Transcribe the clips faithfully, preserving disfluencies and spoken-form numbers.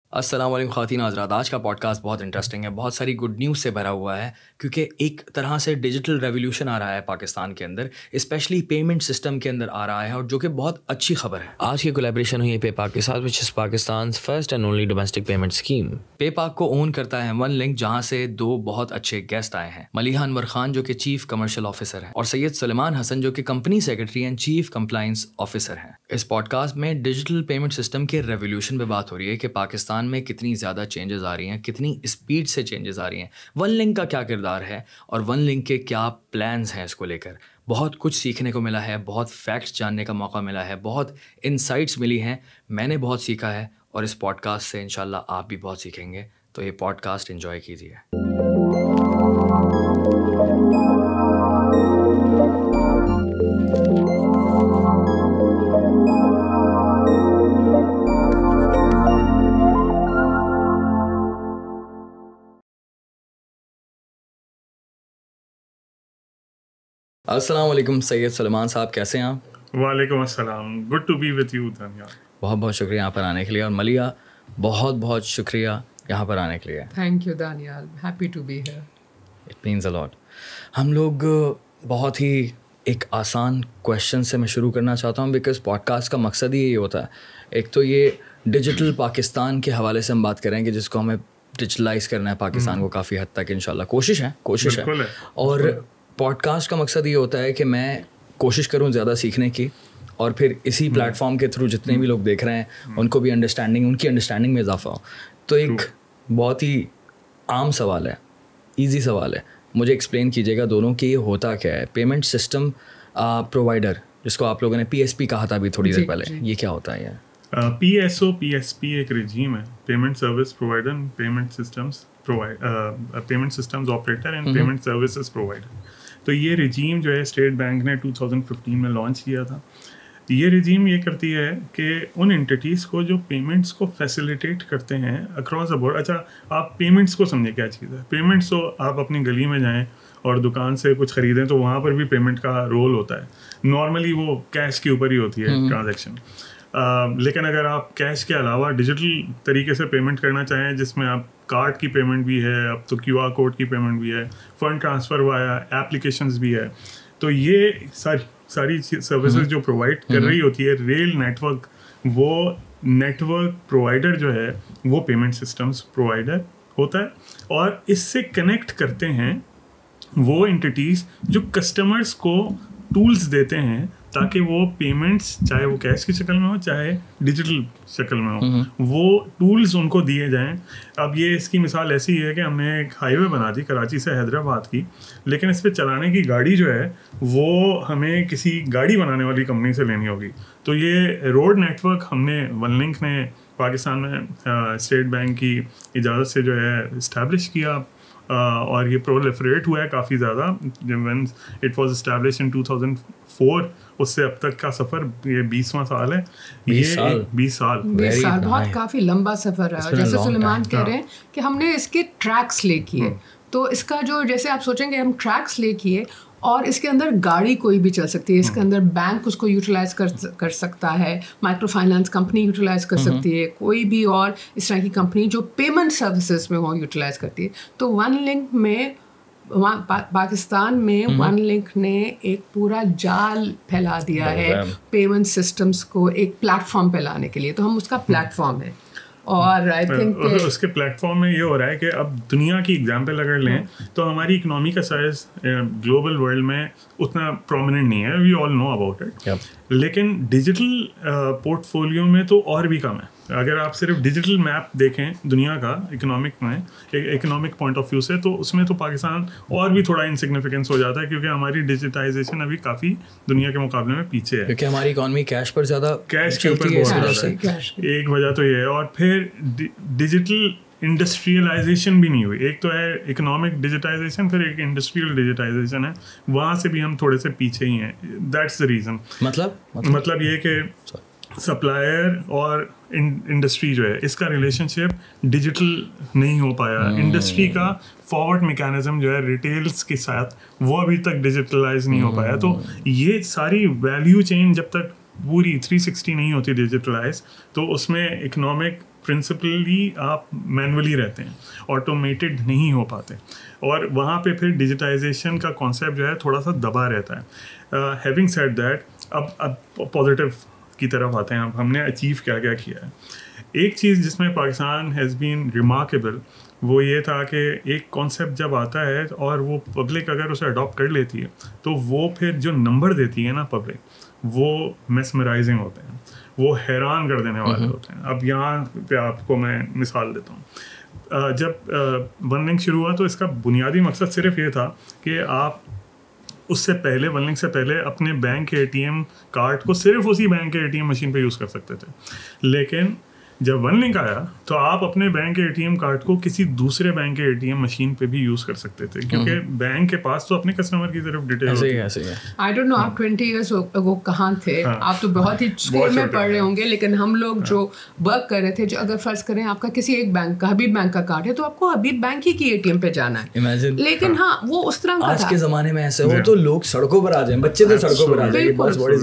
السلام علیکم خواتین حضرات. آج کا پوڈ کاسٹ بہت انٹرسٹنگ ہے, بہت ساری گڈ نیوز سے بھرا ہوا ہے کیونکہ ایک طرح سے ڈیجیٹل ریولیوشن آ رہا ہے پاکستان کے اندر, اسپیشلی پیمنٹ سسٹم کے اندر آ رہا ہے, اور جو کہ بہت اچھی خبر ہے. آج کی کولیبریشن ہوئی ہے پے پاک کے ساتھ, which is Pakistan first and only domestic payment scheme. PayPak کو اون کرتا ہے ون لنک, جہاں سے دو بہت اچھے گیسٹ آئے ہیں, ملیحہ انور خان جو کہ چیف کمرشل آفیسر ہیں, اور سید سلیمان حسن جو کہ company secretary and chief compliance officer ہیں. اس پوڈ کاسٹ میں ڈیجیٹل پیمنٹ سسٹم کے ریولیوشن پہ بات ہو رہی ہے کہ پاکستان میں کتنی زیادہ چینجز آ رہی ہیں, کتنی اسپیڈ سے چینجز آ رہی ہیں, ون لنک کا کیا کردار ہے اور ون لنک کے کیا پلانز ہیں. اس کو لے کر بہت کچھ سیکھنے کو ملا ہے, بہت فیکٹس جاننے کا موقع ملا ہے, بہت انسائٹس ملی ہیں, میں نے بہت سیکھا ہے, اور اس پوڈ کاسٹ سے انشاءاللہ آپ بھی بہت سیکھیں گے. تو یہ پوڈ کاسٹ انجوائے کیجیے. السلام علیکم سید سلیمان صاحب, کیسے ہیں آپ؟ وعلیکم السلام, good to be with you Daniyal. بہت بہت شکریہ یہاں پر آنے کے لیے, اور ملیحہ بہت بہت شکریہ یہاں پر آنے کے لیے. Thank you Daniyal, happy to be here. It means a lot. ہم لوگ بہت ہی ایک آسان کویشچن سے میں شروع کرنا چاہتا ہوں, بیکاز پوڈ کاسٹ کا مقصد ہی یہی ہوتا ہے. ایک تو یہ ڈیجیٹل پاکستان کے حوالے سے ہم بات کریں گے, جس کو ہمیں ڈیجیٹلائز کرنا ہے پاکستان کو کافی حد تک انشاءاللہ. کوشش ہے کوشش ہے اور پوڈ کاسٹ کا مقصد یہ ہوتا ہے کہ میں کوشش کروں زیادہ سیکھنے کی, اور پھر اسی پلیٹ فارم کے تھرو جتنے بھی لوگ دیکھ رہے ہیں ان کو بھی انڈرسٹینڈنگ ان کی انڈرسٹینڈنگ میں اضافہ ہو. تو ایک بہت ہی عام سوال ہے, ایزی سوال ہے, مجھے ایکسپلین کیجیے گا دونوں کہ یہ ہوتا کیا ہے پیمنٹ سسٹم پرووائڈر, جس کو آپ لوگوں نے پی ایس پی کہا تھا ابھی تھوڑی دیر پہلے, یہ کیا ہوتا ہے؟ یہ P S O P S P ایک رجیم ہے, payment service provider, payment systems payment systems operator and payment services provider. تو یہ رجیم جو ہے اسٹیٹ بینک نے ٹو تھاؤزنڈ ففٹین میں لانچ کیا تھا. یہ رجیم یہ کرتی ہے کہ ان انٹیٹیز کو جو پیمنٹس کو فیسیلیٹیٹ کرتے ہیں اکراس دا بورڈ. اچھا, آپ پیمنٹس کو سمجھیں کیا چیز ہے. پیمنٹس تو آپ اپنی گلی میں جائیں اور دکان سے کچھ خریدیں تو وہاں پر بھی پیمنٹ کا رول ہوتا ہے. نارملی وہ کیش کے اوپر ہی ہوتی ہے ٹرانزیکشن, لیکن اگر آپ کیش کے علاوہ ڈیجیٹل طریقے سے پیمنٹ کرنا چاہیں, جس میں آپ کارڈ کی پیمنٹ بھی ہے, اب تو کیو آر کوڈ کی پیمنٹ بھی ہے, فنڈ ٹرانسفر وایا ایپلیکیشنز بھی ہے, تو یہ ساری ساری سروسز جو پرووائڈ کر رہی ہوتی ہے ریل نیٹ ورک, وہ نیٹ ورک پرووائڈر جو ہے وہ پیمنٹ سسٹمز پرووائڈر ہوتا ہے. اور اس سے کنیکٹ کرتے ہیں وہ انٹیٹیز جو کسٹمرز کو ٹولز دیتے ہیں تاکہ وہ پیمنٹس, چاہے وہ کیش کی شکل میں ہو چاہے ڈیجیٹل شکل میں ہو, وہ ٹولز ان کو دیے جائیں. اب یہ اس کی مثال ایسی ہے کہ ہم نے ایک ہائی وے بنا دی کراچی سے حیدرآباد کی, لیکن اس پہ چلانے کی گاڑی جو ہے وہ ہمیں کسی گاڑی بنانے والی کمپنی سے لینی ہوگی. تو یہ روڈ نیٹ ورک ہم نے ون لنک نے پاکستان میں اسٹیٹ بینک کی اجازت سے جو ہے اسٹیبلش کیا, اور یہ پرولیفریٹ ہوا ہے کافی زیادہ. When it was establish in two thousand four, اس سے اب تک کا سفر یہ بیسواں سال ہے. بیس سال بیس سال بہت کافی لمبا سفر ہے. جیسے سلیمان کہہ رہے ہیں کہ ہم نے اس کے ٹریکس لے کیے, تو اس کا جو جیسے آپ سوچیں گے ہم ٹریکس لے کیے, اور اس کے اندر گاڑی کوئی بھی چل سکتی ہے, اس کے اندر بینک اس کو یوٹیلائز کر کر سکتا ہے, مائکرو فائنانس کمپنی یوٹیلائز کر سکتی ہے, کوئی بھی اور اس طرح کی کمپنی جو پیمنٹ سروسز میں وہ یوٹیلائز کرتی ہے. تو ون لنک میں پاکستان میں ون لنک نے ایک پورا جال پھیلا دیا ہے پیمنٹ سسٹمز کو ایک پلیٹ فارم پہ لانے کے لیے. تو ہم اس کا پلیٹ فارم ہے, اور آئی تھنک اس کے پلیٹ فارم میں یہ ہو رہا ہے کہ اب دنیا کی ایگزامپل اگر لیں تو ہماری اکنامی کا سائز گلوبل ورلڈ میں اتنا پرومیننٹ نہیں ہے, we all know about it, لیکن ڈیجیٹل پورٹ فولیو میں تو اور بھی کم ہے. اگر آپ صرف ڈیجیٹل میپ دیکھیں دنیا کا اکنامک میں اکنامک پوائنٹ آف ویو سے, تو اس میں تو پاکستان اور بھی تھوڑا انسگنیفیکنس ہو جاتا ہے, کیونکہ ہماری ڈیجیٹائزیشن ابھی کافی دنیا کے مقابلے میں پیچھے ہے, کیونکہ ہماری اکانومی کیش پر زیادہ کیش کے اوپر بہت زیادہ ہے. ایک وجہ تو یہ ہے, اور پھر ڈیجیٹل انڈسٹریلائزیشن بھی نہیں ہوئی. ایک تو ہے اکنامک ڈیجیٹائزیشن, پھر ایک انڈسٹریل ڈیجیٹائزیشن ہے, وہاں سے بھی ہم تھوڑے سے پیچھے ہی ہیں. That's the reason. مطلب مطلب یہ کہ سپلائر اور انڈسٹری جو ہے اس کا ریلیشن شپ ڈیجیٹل نہیں ہو پایا. انڈسٹری کا فارورڈ میکینزم جو ہے ریٹیلس کے ساتھ وہ ابھی تک ڈیجیٹلائز نہیں ہو پایا. تو یہ ساری ویلیو چین جب تک پوری تھری سکسٹی نہیں ہوتی ڈیجیٹلائز, تو اس میں اکنامک پرنسپلی آپ مینولی رہتے ہیں, آٹومیٹڈ نہیں ہو پاتے, اور وہاں پہ پھر ڈیجیٹائزیشن کا کانسیپٹ جو ہے تھوڑا سا دبا رہتا ہے. ہیونگ سیڈ دیٹ, اب اب پازیٹیو کی طرف آتے ہیں. اب ہم نے اچیو کیا کیا کیا ہے. ایک چیز جس میں پاکستان ہیز بین ریمارکیبل وہ یہ تھا کہ ایک کانسیپٹ جب آتا ہے اور وہ پبلک اگر اسے اڈاپٹ کر لیتی ہے تو وہ پھر جو نمبر دیتی ہے نا پبلک, وہ میسمرائزنگ ہوتے ہیں, وہ حیران کر دینے والے ہوتے ہیں. اب یہاں پہ آپ کو میں مثال دیتا ہوں. جب ون لنک شروع ہوا تو اس کا بنیادی مقصد صرف یہ تھا کہ آپ اس سے پہلے ون لنک سے پہلے اپنے بینک کے اے ٹی ایم کارڈ کو صرف اسی بینک کے اے ٹی ایم مشین پہ یوز کر سکتے تھے. لیکن جب ون لنک آیا تو آپ اپنے بینک کے اے ٹی ایم کارڈ کو کسی دوسرے بینک کے اے ٹی ایم مشین پہ بھی یوز کر سکتے تھے, کیونکہ بینک کے پاس تو اپنے کسٹمر کی طرف ڈیٹیل ہوتی ہے. آئی ڈونٹ نو آپ ٹوینٹی ایئرس وہ کہاں تھے, آپ تو بہت ہی اسکول میں پڑھ رہے ہوں گے, لیکن ہم لوگ جو ورک کر رہے تھے, جو اگر فرض کریں آپ کا کسی ایک بینک کا حبیب بینک کا کارڈ ہے تو آپ کو حبیب بینک ہی کی اے ٹی ایم پہ جانا ہے. لیکن ہاں وہ اس طرح کا آج کے زمانے میں ایسے ہو تو لوگ سڑکوں پر آ جائیں, بچے تو سڑکوں پر آ جائیں.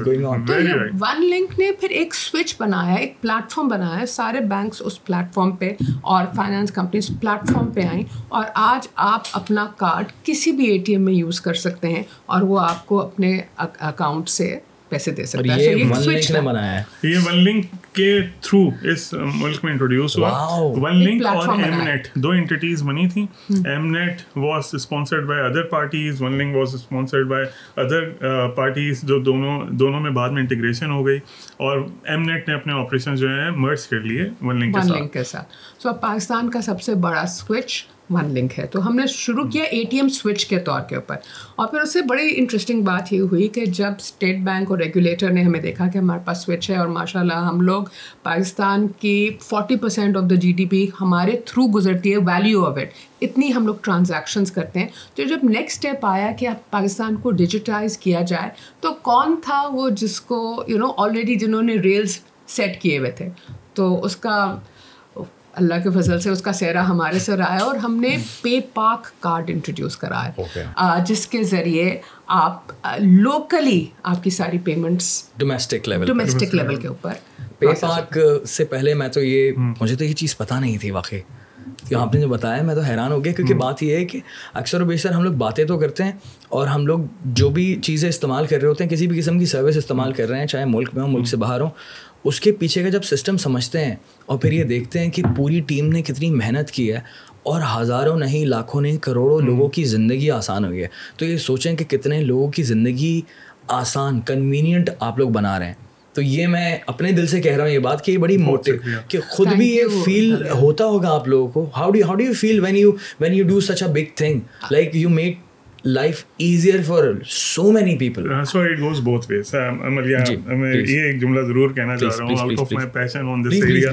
تو یہ ون لنک نے پھر ایک سوئچ بنایا, ایک پلیٹ فارم بنایا, سارے بینکس اس پلیٹ فارم پہ اور فائنانس کمپنیز پلیٹ فارم پہ آئیں, اور آج آپ اپنا کارڈ کسی بھی اے ٹی ایم میں یوز کر سکتے ہیں اور وہ آپ کو اپنے اکاؤنٹ سے پیسے دے سکتا ہے. یہ ون لنک نے بنایا ہے, یہ ون لنک کے تھرو اس ملک میں انٹروڈیوس ہوا. ون لنک اور ایم نیٹ دو انٹیٹیز بنی تھیں. M net was sponsored by other parties, one link was sponsored by other parties, جو دونوں دونوں میں بعد میں انٹیگریشن ہو گئی, اور ایم نیٹ نے اپنے آپریشن جو ہیں مرج کر لیے ون لنک کے ساتھ. سو اب پاکستان کا سب سے بڑا سوئچ ون لنک ہے. تو ہم نے شروع کیا اے ٹی ایم سوئچ کے طور کے اوپر, اور پھر اس سے بڑی انٹرسٹنگ بات یہ ہوئی کہ جب اسٹیٹ بینک اور ریگولیٹر نے ہمیں دیکھا کہ ہمارے پاس سوئچ ہے, اور ماشاء اللہ ہم لوگ پاکستان کی forty percent of the G D P ہمارے تھرو گزرتی ہے, ویلیو آف اٹ اتنی ہم لوگ ٹرانزیکشنز کرتے ہیں. تو جب نیکسٹ اسٹیپ آیا کہ اب پاکستان کو ڈیجیٹائز کیا جائے, تو کون تھا وہ جس کو یو نو آلریڈی جنہوں نے ریلز سیٹ کیے ہوئے تھے, تو اس کا اللہ کے فضل سے اس کا سہرا ہمارے سے رہا ہے, اور ہم نے پے پاک کارڈ انٹروڈیوس کرا ہے, جس کے ذریعے آپ لوکلی آپ کی ساری payments domestic level domestic level کے اوپر. پے پاک سے پہلے میں تو یہ مجھے تو یہ چیز پتہ نہیں تھی واقعی, کہ آپ نے جو بتایا میں تو حیران ہو گیا, کیونکہ بات یہ ہے کہ اکثر و بیشتر ہم لوگ باتیں تو کرتے ہیں, اور ہم لوگ جو بھی چیزیں استعمال کر رہے ہوتے ہیں, کسی بھی قسم کی سروس استعمال کر رہے ہیں, چاہے ملک میں ہو ملک سے باہر ہو, اس کے پیچھے کا جب سسٹم سمجھتے ہیں اور پھر یہ دیکھتے ہیں کہ پوری ٹیم نے کتنی محنت کی ہے اور ہزاروں نہیں لاکھوں نہیں کروڑوں لوگوں کی زندگی آسان ہوئی ہے, تو یہ سوچیں کہ کتنے لوگوں کی زندگی آسان کنوینئنٹ آپ لوگ بنا رہے ہیں. تو یہ میں اپنے دل سے کہہ رہا ہوں یہ بات کہ یہ بڑی موٹو, کہ خود بھی یہ فیل ہوتا ہوگا آپ لوگوں کو. How do how do you feel when you when you do such a big thing like you make life easier for so many people? Uh, so it goes both ways. um, yeah, میں یہ ایک جملہ ضرور کہنا چاہ رہا ہوں out of my passion on this area.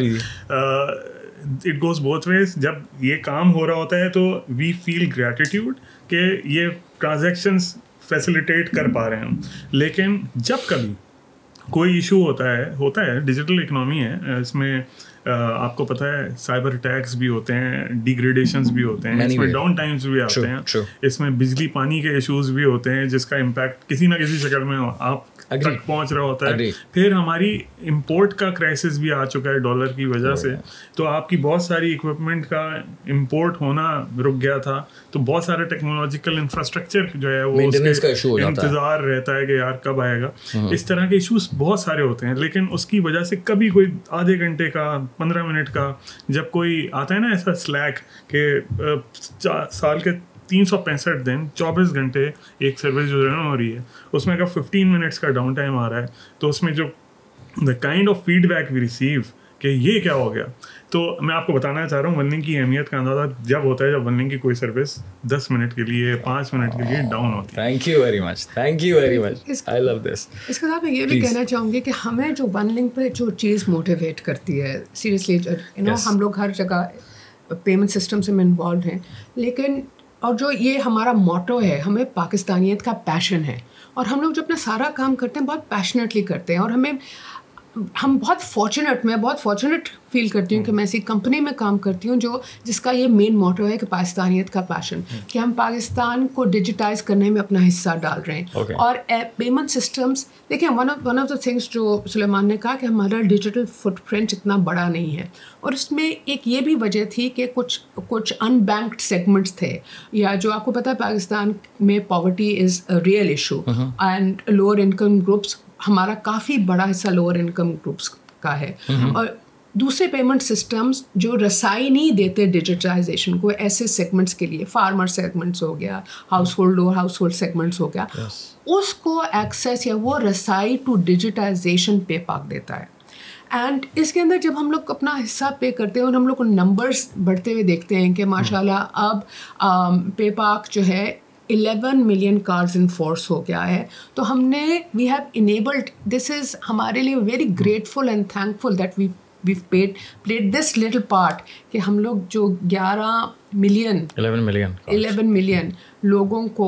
uh, it goes both ways. جب یہ کام ہو رہا ہوتا ہے تو we feel gratitude کہ یہ transactions facilitate کر پا رہے ہیں ہم, لیکن جب کبھی کوئی ایشو ہوتا ہے ہوتا ہے ڈیجیٹل اکنامی ہے, اس میں آپ کو پتہ ہے سائبر اٹیکس بھی ہوتے ہیں, ڈیگریڈیشنز بھی ہوتے ہیں, اس میں ڈاؤن ٹائمز بھی آتے ہیں, اس میں بجلی پانی کے ایشوز بھی ہوتے ہیں جس کا امپیکٹ کسی نہ کسی شکل میں آپ تک پہنچ رہا ہوتا ہے. پھر ہماری امپورٹ کا کرائسس بھی آ چکا ہے ڈالر کی وجہ سے, تو آپ کی بہت ساری اکوپمنٹ کا امپورٹ ہونا رک گیا تھا, تو بہت سارے ٹیکنالوجیکل انفراسٹرکچر جو ہے وہ انتظار رہتا ہے کہ یار کب آئے گا. اس طرح کے ایشوز بہت سارے ہوتے ہیں, لیکن اس کی وجہ سے کبھی کوئی آدھے گھنٹے کا پندرہ منٹ کا جب کوئی آتا ہے نا ایسا سلیک کہ سال کے تین سو پینسٹھ دن چوبیس گھنٹے ایک سروس جو رن ہو رہی ہے, اس میں اگر ففٹین منٹس کا ڈاؤن ٹائم آ رہا ہے, تو اس میں جو the kind of feedback we receive کہ یہ کیا ہو گیا. تو میں آپ کو بتانا چاہ رہا ہوں ون لنک کی اہمیت کا اندازہ جب ہوتا ہے جب ون لنک کی کوئی سروس دس منٹ کے لیے پانچ منٹ کے لیے ڈاؤن ہوتی ہے. Thank you very much, thank you very much, I love this. اس کے ساتھ میں یہ بھی کہنا چاہوں گی کہ ہمیں جو ون لنک پہ جو چیز موٹیویٹ کرتی ہے, سیریسلی یو نو ہم لوگ ہر جگہ پیمنٹ سسٹم سے میں انوالوڈ ہیں, لیکن اور جو یہ ہمارا موٹو ہے, ہمیں پاکستانیت کا پیشن ہے, اور ہم لوگ جو اپنا سارا کام کرتے ہیں بہت پیشنیٹلی کرتے ہیں, اور ہمیں हम बहुत फॉर्चुनेट मैं बहुत फॉर्चुनेट फील करती हूँ कि मैं ऐसी कंपनी में काम करती हूँ जो जिसका ये मेन मोटो है कि पाकिस्तानियत का पैशन, कि हम पाकिस्तान को डिजिटाइज करने में अपना हिस्सा डाल रहे हैं. okay. और पेमेंट सिस्टम्स देखिए, one of one of the things जो सुलेमान ने कहा कि हमारा डिजिटल फुटप्रिंट इतना बड़ा नहीं है, और उसमें एक ये भी वजह थी कि कुछ कुछ अनबैंक्ड सेगमेंट्स थे, या जो आपको पता है पाकिस्तान में poverty is a real issue and lower income groups, हमारा काफ़ी बड़ा हिस्सा लोअर इनकम ग्रुप्स का है. और दूसरे पेमेंट सिस्टम्स जो रसाई नहीं देते डिजिटाइजेशन को ऐसे सेगमेंट्स के लिए, फार्मर सेगमेंट्स हो गया, हाउस होल्ड और हाउस होल्ड सेगमेंट्स हो गया, yes. उसको एक्सेस या वो रसाई टू डिजिटाइजेशन पे पाक देता है. एंड इसके अंदर जब हम लोग अपना हिस्सा पे करते हैं और हम लोग नंबर्स बढ़ते हुए देखते हैं कि माशाल्लाह अब पे पाक जो है eleven million cards in force हो गया है, तो हमने we have enabled, this is हमारे लिए very grateful and thankful that we we paid played this little part कि हम लोग जो ग्यारह million eleven million eleven million लोगों को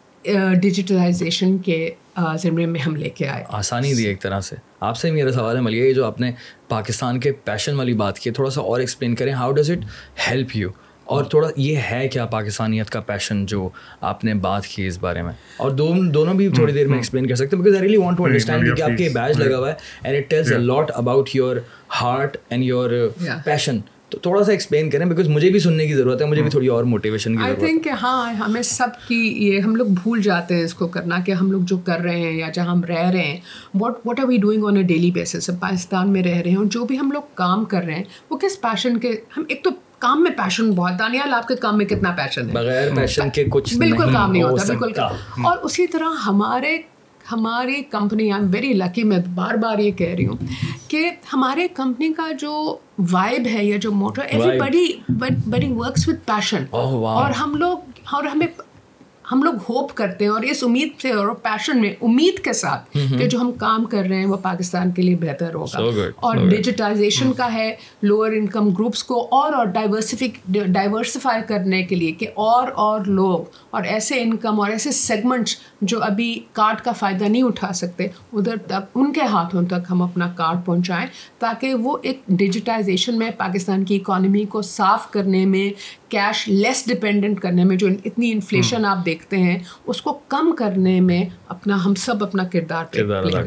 डिजिटलाइजेशन के ज़िम्मे में हम लेके आए, आसानी दी एक तरह से. आपसे मेरा सवाल है मलिया, ये जो आपने पाकिस्तान के पैशन वाली बात की, थोड़ा सा और एक्सप्लेन करें, how does it help you, और थोड़ा ये है क्या पाकिस्तानियत का पैशन जो आपने बात की इस बारे में, और दोनों दोनों भी थोड़ी देर में एक्सप्लेन कर सकते हैं, because I really want to understand, क्योंकि आपके बैज लगा हुआ है and it tells a lot about your heart and your passion. तो थोड़ा सा एक्सप्लेन करें, बिकॉज मुझे भी सुनने की ज़रूरत है, मुझे भी थोड़ी और मोटिवेशन की ज़रूरत है. आई थिंक हाँ, हमें सब की ये हम लोग भूल जाते हैं इसको करना, कि हम लोग जो कर रहे हैं या जहाँ हम रह रहे हैं, what what are we doing on a daily basis. Pakistan में रह रहे हैं और जो भी हम लोग काम कर रहे हैं वो किस पैशन के, हम एक तो काम में पैशन बहुत, दानियाल आपके काम में कितना पैशन है, बगैर पैशन के कुछ बिल्कुल काम नहीं होता, हो बिल्कुल. और उसी तरह हमारे हमारी company, I am very lucky, मैं बार बार ये कह रही हूँ कि हमारे कंपनी का जो वाइब है या जो मोटो, एवरीबॉडी बड़ी वर्क्स विद पैशन, और हम लोग और हमें हम लोग होप करते हैं और इस उम्मीद से और पैशन में, उम्मीद के साथ कि जो हम काम कर रहे हैं वो पाकिस्तान के लिए बेहतर होगा. so good, और so डिजिटाइजेशन का है लोअर इनकम ग्रुप्स को और और डाइवर्सिफिक डाइवर्सिफाई करने के लिए, कि और और लोग और ऐसे इनकम और ऐसे सेगमेंट्स जो अभी कार्ड का फ़ायदा नहीं उठा सकते, उधर तक उनके हाथों तक हम अपना कार्ड पहुंचाएं, ताकि वो एक डिजिटाइजेशन में पाकिस्तान की इकॉनमी को साफ़ करने में, कैश लेस डिपेंडेंट करने में, जो इतनी इन्फ्लेशन आप देखते हैं उसको कम करने में अपना हम सब अपना किरदार प्ले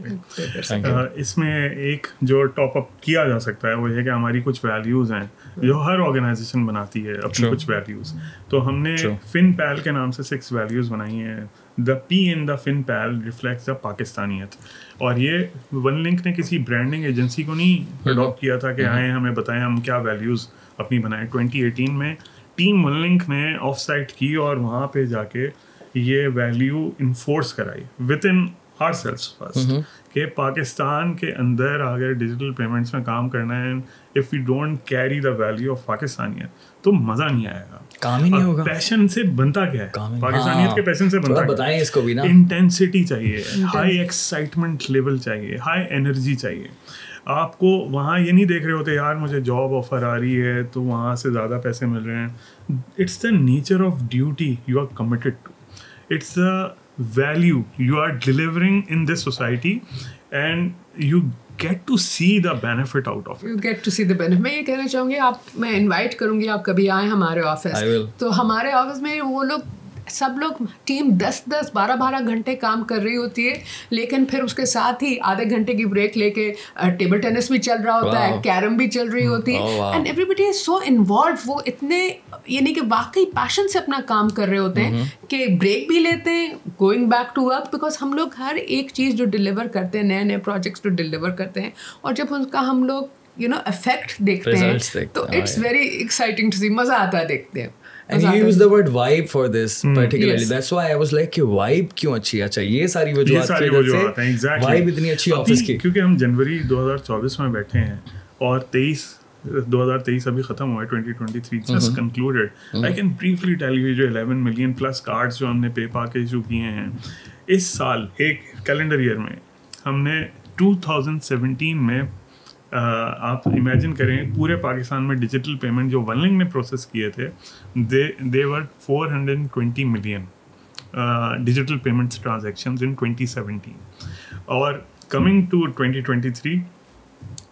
करें. इसमें एक जो टॉप अप किया जा सकता है वो ये कि हमारी कुछ वैल्यूज़ हैं जो हर ऑर्गेनाइजेशन बनाती है अपनी कुछ वैल्यूज़. तो हमने फिन पैल के नाम से सिक्स वैल्यूज़ बनाई हैं. The P in the fin pal reflects the पाकिस्तानियत, और ये वन लिंक ने किसी ब्रांडिंग एजेंसी को नहीं अडॉप्ट किया था कि आए हमें बताएं हम क्या वैल्यूज़ अपनी बनाए. ट्वेंटी एटीन में टीम वन लिंक ने ऑफ साइट की और वहाँ पे जाके ये वैल्यू इन्फोर्स कराई within ourselves first, कि पाकिस्तान के अंदर अगर डिजिटल पेमेंट्स में काम करना है, if we don't carry the value of पाकिस्तानियत तो मज़ा नहीं आएगा, काम ही नहीं होगा. पैशन से बनता क्या है, पाकिस्तानियत के पैशन से बनता, बताएं इसको भी ना. इंटेंसिटी चाहिए, हाई एक्साइटमेंट लेवल चाहिए, हाई एनर्जी चाहिए. आपको वहाँ ये नहीं देख रहे होते यार मुझे जॉब ऑफर आ रही है तो वहाँ से ज़्यादा पैसे मिल रहे हैं. It's the nature of duty you are committed to, it's the value you are delivering in this society and you get to see the benefit out of it. You get to see the benefit. मैं ये कहना चाहूँगी, आप मैं invite करूँगी आप कभी आएँ हमारे ऑफिस. तो हमारे ऑफिस में वो लोग सब लोग टीम दस दस बारह बारह घंटे काम कर रही होती है, लेकिन फिर उसके साथ ही आधे घंटे की ब्रेक लेके टेबल टेनिस भी चल रहा होता है, कैरम भी चल रही होती है, and everybody is so involve. वो इतने यानी कि वाकई पैशन से अपना काम कर रहे होते हैं कि ब्रेक भी लेते हैं, going back to work, because हम लोग हर एक चीज़ जो डिलीवर करते हैं, नए नए प्रोजेक्ट्स जो डिलीवर करते हैं, और जब उनका हम लोग यू नो इफेक्ट देखते हैं तो it's very exciting to see, मज़ा आता है देखते हैं. And you use the word vibe for this mm. particularly. Yes. That's why I was like कि vibe क्यों अच्छी है. अच्छा ये सारी वजूहात की वजह से exactly. vibe इतनी अच्छी ऑफिस की, क्योंकि हम जनवरी दो हज़ार चौबीस में बैठे हैं और तेईस दो हज़ार तेईस अभी ख़त्म हुआ है, twenty twenty three just concluded. I can briefly tell you जो इलेवन मिलियन प्लस कार्ड्स जो हमने पे पा के इशू किए हैं इस साल एक कैलेंडर ईयर में, हमने टू थाउजेंड सेवेंटीन में Uh, आप इमेजिन करें पूरे पाकिस्तान में डिजिटल पेमेंट जो वन लिंक ने प्रोसेस किए थे, they they were four hundred twenty million digital payments transactions in twenty seventeen. और coming to twenty twenty three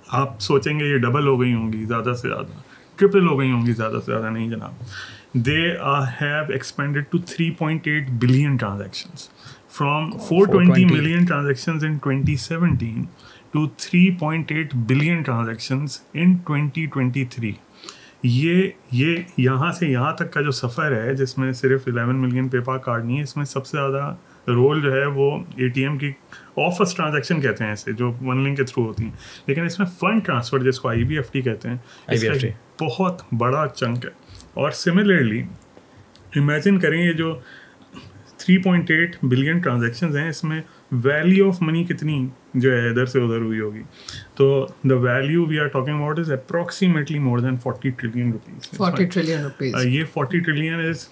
आप सोचेंगे ये डबल हो गई होंगी, ज़्यादा से ज़्यादा ट्रिपल हो गई होंगी, ज़्यादा से ज़्यादा नहीं जनाब. They uh, have expanded to three point eight billion transactions from four hundred twenty million transactions in twenty seventeen to three point eight billion transactions in twenty twenty-three. ये ये यहाँ से यहाँ तक का जो सफ़र है जिसमें सिर्फ eleven मिलियन पेपा कार्ड नहीं है, इसमें सबसे ज़्यादा रोल जो है वो एटीएम की ऑफर्स ट्रांजैक्शन कहते हैं ऐसे, जो वन लिंक के थ्रू होती हैं, लेकिन इसमें फंड ट्रांसफ़र जिसको आईबीएफटी कहते हैं, इसका बहुत बड़ा चंक है. और सिमिलरली इमेजिन करें ये जो three point eight billion transactions हैं, इसमें वैल्यू ऑफ मनी कितनी जो है इधर से उधर हुई होगी. तो the value we are talking about is approximately more than forty trillion rupees. forty trillion rupees. ये forty trillion is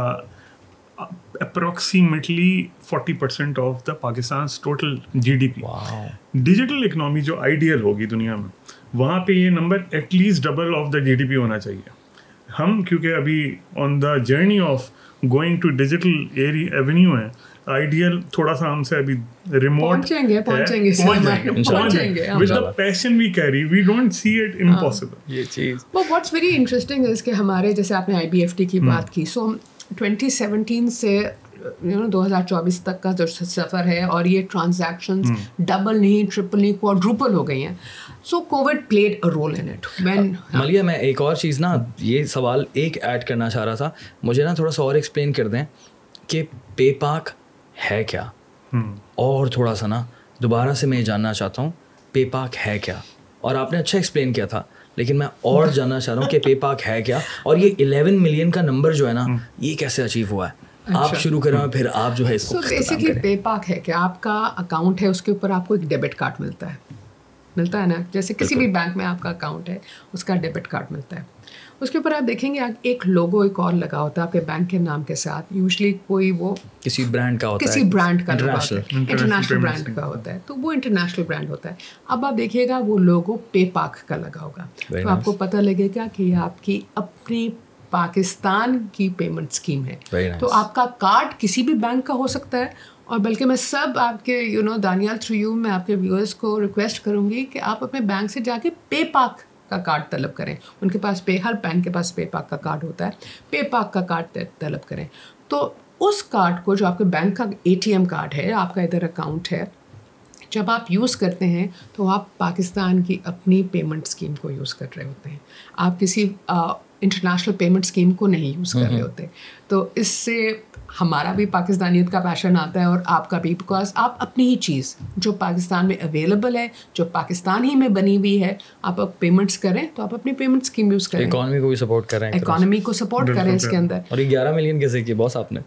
approximately forty percent of the Pakistan total GDP. Digital economy जो आइडियल होगी दुनिया में, वहाँ पे ये number at least double of the GDP होना चाहिए. हम क्योंकि अभी on the journey of going to digital area avenue है, आइडियल थोड़ा सा हमसे अभी रिमोट पहुंचेंगे पहुंचेंगे पहुंचेंगे with the passion we carry, we don't see it impossible ये चीज. वो व्हाट्स वेरी इंटरेस्टिंग है कि हमारे जैसे आपने आईबीएफटी की बात की, सो twenty seventeen से यू नो दो हज़ार चौबीस तक का जो सफ़र है, और ये ट्रांजैक्शंस डबल नहीं ट्रिपल नहीं क्वाड्रुपल हो गई हैं. So Covid played a role in it. When Maliha, मैं एक और चीज़ ना ये सवाल एक ऐड करना चाह रहा था, मुझे ना थोड़ा सा और एक्सप्लेन कर दें कि पेपाक है क्या. और थोड़ा सा ना दोबारा से मैं जानना चाहता हूँ पेपाक है क्या. और आपने अच्छा एक्सप्लेन किया था, लेकिन मैं और जानना चाह रहा हूँ कि पेपाक है क्या, और ये eleven मिलियन का नंबर जो है ना ये कैसे अचीव हुआ है. अच्छा. आप शुरू करें फिर आप जो है इसको. सो बेसिकली पेपाक है कि आपका अकाउंट है, उसके ऊपर आपको एक डेबिट कार्ड मिलता है मिलता है ना, जैसे किसी भी बैंक में आपका अकाउंट है उसका डेबिट कार्ड मिलता है. उसके ऊपर आप देखेंगे एक लोगो एक और लगा होता है आपके बैंक के नाम के साथ, यूजुअली कोई वो किसी ब्रांड का होता है, किसी ब्रांड का इंटरनेशनल ब्रांड का होता है, तो वो इंटरनेशनल ब्रांड होता है. अब आप देखिएगा वो लोगो पेपाक का लगा होगा, तो आपको पता लगेगा कि ये आपकी अपनी पाकिस्तान की पेमेंट स्कीम है. तो आपका कार्ड किसी भी बैंक का हो सकता है, और बल्कि मैं सब आपके you know Danial through you मैं आपके व्यूअर्स को रिक्वेस्ट करूँगी कि आप अपने बैंक से जाके पेपाक का कार्ड तलब करें. उनके पास पे हर बैंक के पास पेपाक का कार्ड होता है, पेपाक का कार्ड तलब करें. तो उस कार्ड को, जो आपके बैंक का एटीएम कार्ड है, आपका इधर अकाउंट है, जब आप यूज़ करते हैं तो आप पाकिस्तान की अपनी पेमेंट स्कीम को यूज़ कर रहे होते हैं. आप किसी इंटरनेशनल पेमेंट स्कीम को नहीं यूज़ कर रहे होते. तो इससे हमारा भी पाकिस्तानियत का पैशन आता है और आपका भी, बिकॉज आप अपनी ही चीज़ जो पाकिस्तान में अवेलेबल है, जो पाकिस्तान ही में बनी हुई है, आप अब पेमेंट्स करें तो आप अपनी पेमेंट स्कीम यूज़ करें. इकोनॉमी को भी सपोर्ट करें, इकोनॉमी को सपोर्ट करें इसके अंदर. और ये ग्यारह मिलियन कैसे की बॉस आपने?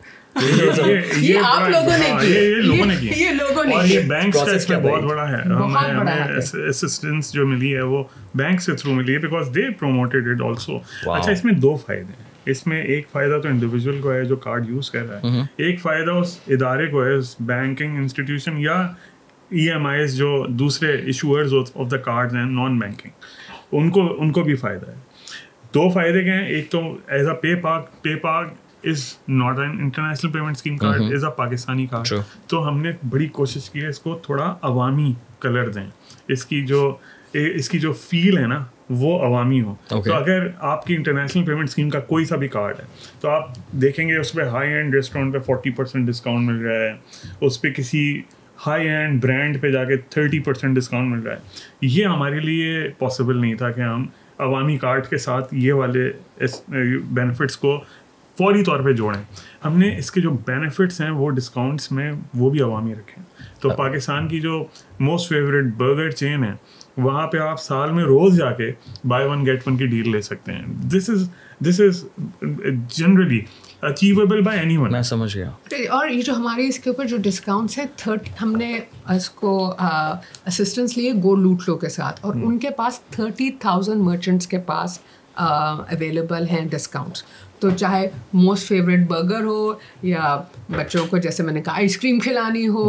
ये आप लोगों ने की, ये लोगों ने की, ये लोगों ने. और ये बैंक का इसमें बहुत बड़ा है. हमें असिस्टेंस जो मिली है वो बैंक से थ्रू मिली है, because they promoted it also. अच्छा, इसमें दो फायदे हैं. इसमें एक फ़ायदा तो इंडिविजुअल को है जो कार्ड यूज़ कर रहा है, एक फ़ायदा उस इदारे को है, उस बैंकिंग इंस्टीट्यूशन या ई एम आईज़ जो दूसरे इशूअर्स ऑफ द कार्ड्स हैं नॉन बैंकिंग, उनको उनको भी फ़ायदा है. दो फ़ायदे क्या हैं? एक तो एज अ पे पाक PayPak is not an international payment scheme card, is a Pakistani card. तो हमने बड़ी कोशिश की है इसको थोड़ा अवामी कलर दें, इसकी जो इसकी जो फील है ना वो अवामी हो. okay. तो अगर आपकी इंटरनेशनल पेमेंट स्कीम का कोई सा भी कार्ड है तो आप देखेंगे उस पर हाई एंड रेस्टोरेंट पे forty percent डिस्काउंट मिल रहा है, उस पर किसी हाई एंड ब्रांड पे जाके thirty percent डिस्काउंट मिल रहा है. ये हमारे लिए पॉसिबल नहीं था कि हम अवामी कार्ड के साथ ये वाले बेनिफिट्स को फौरी तौर पे जोड़ें. हमने इसके जो बेनिफिट्स हैं वो डिस्काउंट्स में वो भी अवामी रखें. तो पाकिस्तान की जो मोस्ट फेवरेट बर्गर चेन है, वहाँ पे आप साल में रोज़ जाके बाय वन गेट वन की डील ले सकते हैं. This is this is generally achievable by anyone. मैं समझ गया. और ये जो हमारे इसके ऊपर जो डिस्काउंट्स है, थर्टी हमने इसको असिस्टेंस लिए गो लूट लो के साथ, और उनके पास थर्टी थाउजेंड मर्चेंट्स के पास अवेलेबल हैं डिस्काउंट्स. तो चाहे मोस्ट फेवरेट बर्गर हो, या बच्चों को जैसे मैंने कहा आइसक्रीम खिलानी हो,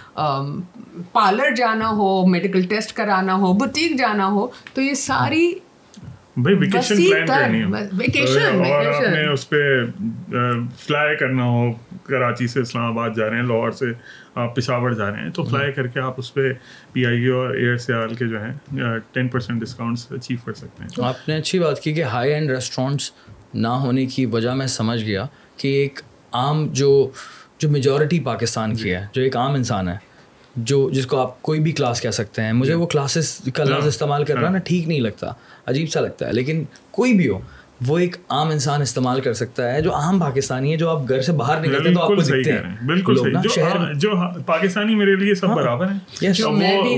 पार्लर जाना हो, मेडिकल टेस्ट कराना हो, बुटीक जाना हो, तो ये सारी भाई वेकेशन प्लान करनी हो, वेकेशन और आपने उस पे फ्लाई करना हो کراچی سے اسلام آباد جا رہے ہیں, لاہور سے آپ پشاور جا رہے ہیں, تو فلائی کر کے آپ اس پہ پی آئی اے اور ایئر سیال کے جو ہیں ٹین پرسینٹ ڈسکاؤنٹس اچیو کر سکتے ہیں. آپ نے اچھی بات کی کہ ہائی اینڈ ریسٹورینٹس نہ ہونے کی وجہ میں سمجھ گیا کہ ایک عام جو جو میجورٹی پاکستان کی ہے, جو ایک عام انسان ہے, جو جس کو آپ کوئی بھی کلاس کہہ سکتے ہیں, مجھے وہ کلاسز کا لفظ استعمال کرنا نا ٹھیک نہیں لگتا, عجیب سا لگتا ہے, لیکن کوئی بھی ہو وہ ایک عام انسان استعمال کر سکتا ہے, جو عام پاکستانی ہے, جو آپ گھر سے باہر نکلتے ہیں تو آپ کو دکھتے ہیں. بالکل صحیح, جو پاکستانی میرے لیے سب برابر ہیں, جو میں بھی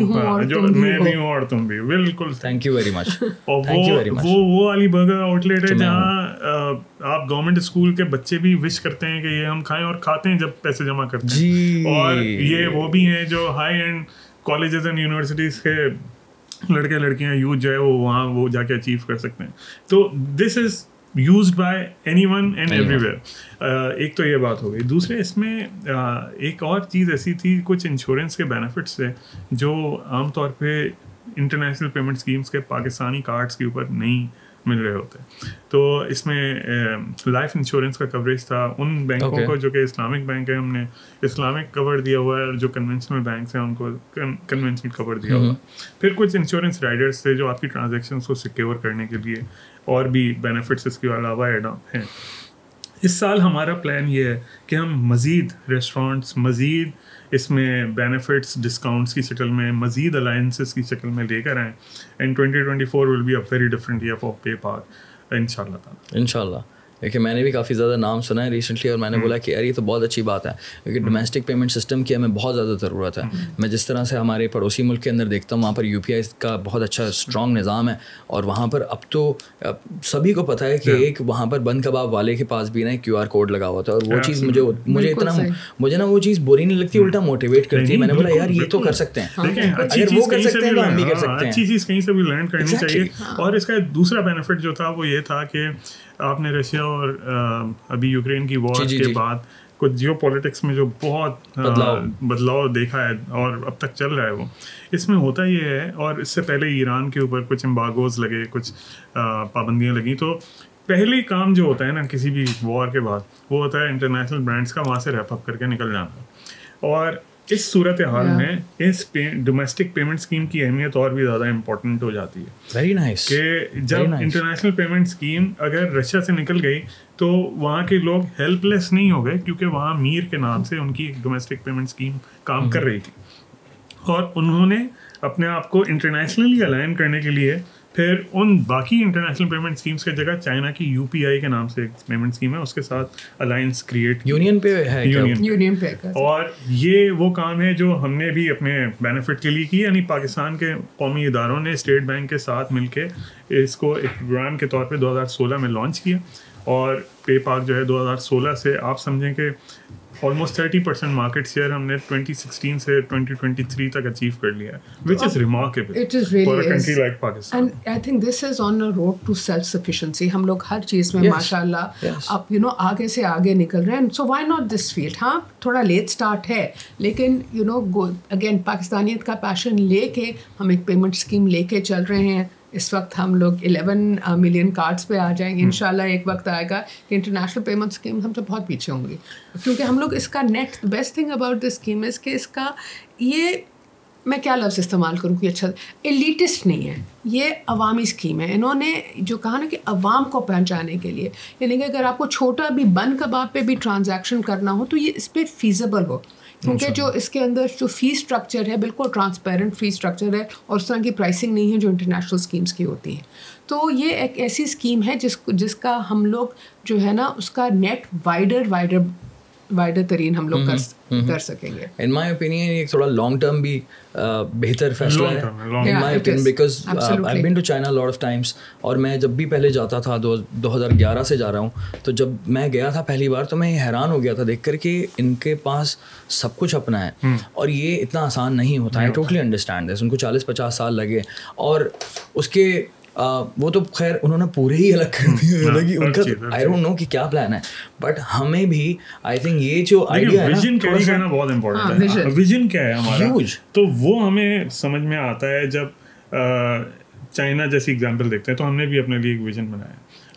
ہوں اور تم بھی. بالکل, تھینک یو ویری مچ. اور وہ وہ والی برگر آؤٹ لیٹ ہے جہاں آپ گورنمنٹ اسکول کے بچے بھی وش کرتے ہیں کہ یہ ہم کھائیں, اور کھاتے ہیں جب پیسے جمع کرتے ہیں. اور یہ وہ بھی ہیں جو high end colleges and universities کے لڑکے لڑکیاں یوتھ جو ہے وہ وہاں وہ جا کے اچیو کر سکتے ہیں. تو this is used by anyone and everywhere. ایک تو یہ بات ہو گئی. دوسرے اس میں ایک اور چیز ایسی تھی, کچھ انشورنس کے بینیفٹس تھے جو عام طور پہ انٹرنیشنل پیمنٹ اسکیمس کے پاکستانی کارڈس کے اوپر نہیں مل رہے ہوتے. تو اس میں لائف انشورنس کا کوریج تھا ان بینکوں کو جو کہ اسلامک بینک ہے, ہم نے اسلامک کور دیا ہوا ہے, اور جو کنونشنل بینکس ہیں ان کو کنونشنل کور دیا ہوا ہے. پھر کچھ انشورنس رائڈرس تھے جو آپ کی ٹرانزیکشنس کو سیکیور کرنے کے لیے اور بھی بینیفٹس اس کے علاوہ ایڈ آن ہیں. اس سال ہمارا پلان یہ ہے کہ ہم مزید ریسٹورینٹس, مزید اس میں بینیفٹس ڈسکاؤنٹس کی شکل میں, مزید الائنسز کی شکل میں لے کر آئیں. And twenty twenty four will be a very different year for PayPak ان شاء اللہ تعالیٰ. ان شاء اللہ. دیکھیے میں نے بھی کافی زیادہ نام سنا ہے ریسنٹلی, اور میں نے بولا کہ یار یہ تو بہت اچھی بات ہے, کیونکہ ڈومیسٹک پیمنٹ سسٹم کی ہمیں بہت زیادہ ضرورت ہے. میں جس طرح سے ہمارے پڑوسی ملک کے اندر دیکھتا ہوں, وہاں پر یو پی آئی کا بہت اچھا اسٹرانگ نظام ہے, اور وہاں پر اب تو سبھی کو پتہ ہے کہ ایک وہاں پر بند کباب والے کے پاس بھی نا کیو آر کوڈ لگا ہوا تھا, اور وہ چیز مجھے مجھے اتنا مجھے نا وہ چیز بری نہیں لگتی, الٹا موٹیویٹ کرتی ہے. میں نے بولا یار یہ تو کر سکتے ہیں, اگر وہ کر سکتے ہیں تو ہم بھی کر سکتے ہیں. اچھی چیز کہیں سے بھی لرن کرنی چاہیے. اور اس کا دوسرا بینیفٹ جو تھا وہ یہ تھا کہ آپ نے رشیا اور ابھی یوکرین کی وار کے بعد کچھ جیو پولیٹکس میں جو بہت بدلاؤ دیکھا ہے اور اب تک چل رہا ہے, وہ اس میں ہوتا یہ ہے, اور اس سے پہلے ایران کے اوپر کچھ امبارگوز لگے, کچھ پابندیاں لگیں. تو پہلے کام جو ہوتا ہے نا کسی بھی وار کے بعد, وہ ہوتا ہے انٹرنیشنل برانڈس کا وہاں سے ریپ اپ کر کے نکل جانا. اور اس صورت حال میں اس ڈومیسٹک پیمنٹ اسکیم کی اہمیت اور بھی زیادہ امپورٹنٹ ہو جاتی ہے. Very nice. کہ جب انٹرنیشنل پیمنٹ اسکیم اگر رشیا سے نکل گئی تو وہاں کے لوگ ہیلپ لیس نہیں ہو گئے, کیونکہ وہاں میر کے نام سے ان کی ایک ڈومیسٹک پیمنٹ اسکیم کام کر رہی تھی, اور انہوں نے اپنے آپ کو انٹرنیشنلی الائن کرنے کے لیے پھر ان باقی انٹرنیشنل پیمنٹ اسکیمس کی جگہ چائنا کی یو پی آئی کے نام سے ایک پیمنٹ اسکیم ہے, اس کے ساتھ الائنس کریٹ یونین پے ہے, یونین پے. اور یہ وہ کام ہے جو ہم نے بھی اپنے بینیفٹ کے لیے کی, یعنی پاکستان کے قومی اداروں نے اسٹیٹ بینک کے ساتھ مل کے اس کو ایک پروگرام کے طور پہ دو ہزار سولہ میں لانچ کیا. اور پے پاک جو ہے دو ہزار سولہ سے آپ سمجھیں کہ almost thirty percent market share ہم نے ٹوئنٹی سکسٹین سے ٹوئنٹی ٹوئنٹی تھری تک اچیو کر لیا ہے, which is remarkable for a country like Pakistan. And I think this is on a road to self sufficiency. ہم لوگ ہر چیز میں ماشاء اللہ اب یو نو آگے سے آگے نکل رہے ہیں. So why not this field. ہاں تھوڑا لیٹ اسٹارٹ ہے, لیکن یو نو اگین پاکستانیت کا پیشن لے کے ہم ایک پیمنٹ اسکیم لے کے چل رہے ہیں. اس وقت ہم لوگ الیون ملین کارڈس پہ آ جائیں گے. ان شاء اللہ ایک وقت آئے گا کہ انٹرنیشنل پیمنٹ اسکیم ہم سے بہت پیچھے ہوں گی, کیونکہ ہم لوگ اس کا net best thing about this scheme is کہ اس کا یہ میں کیا لفظ استعمال کروں کہ اچھا ایلیٹسٹ نہیں ہے, یہ عوامی اسکیم ہے. انہوں نے جو کہا نا کہ عوام کو پہنچانے کے لیے, یعنی کہ اگر آپ کو چھوٹا بھی بند کباب پہ بھی ٹرانزیکشن کرنا ہو تو یہ اس پہ فیزیبل ہو, کیونکہ جو اس کے اندر جو فی اسٹرکچر ہے بالکل ٹرانسپیرنٹ فی اسٹرکچر ہے, اور اس طرح کی پرائسنگ نہیں ہے جو انٹرنیشنل اسکیمس کی ہوتی ہیں. تو یہ ایک ایسی اسکیم ہے جس جس کا ہم لوگ جو ہے نا اس کا نیٹ وائڈر وائڈر وائڈر ترین ہم لوگ کر سکیں گے. ان مائی اوپینین ایک تھوڑا لانگ ٹرم بھی بہتر فیصلہ ہے in my opinion, because I have been to China lot of times, اور میں جب بھی پہلے جاتا تھا دو دو ہزار گیارہ سے جا رہا ہوں, تو جب میں گیا تھا پہلی بار تو میں حیران ہو گیا تھا دیکھ کر کہ ان کے پاس سب کچھ اپنا ہے, اور یہ اتنا آسان نہیں ہوتا. I totally understand this. ان کو چالیس پچاس سال لگے, اور اس کے وہ تو خیر انہوں نے پورے ہی الگ کر دیے, ان کا آئی ڈونٹ نو کہ کیا پلان ہے, بٹ ہمیں بھی آئی تھنک یہ جو آئیڈیا ہے ویژن کیری کرنا بہت امپورٹنٹ ہے. ویژن کیا ہے ہمارا, تو وہ ہمیں سمجھ میں آتا ہے جب چائنا جیسی ایگزامپل دیکھتے ہیں. تو ہم نے بھی اپنے لیے ایک ویژن بنایا.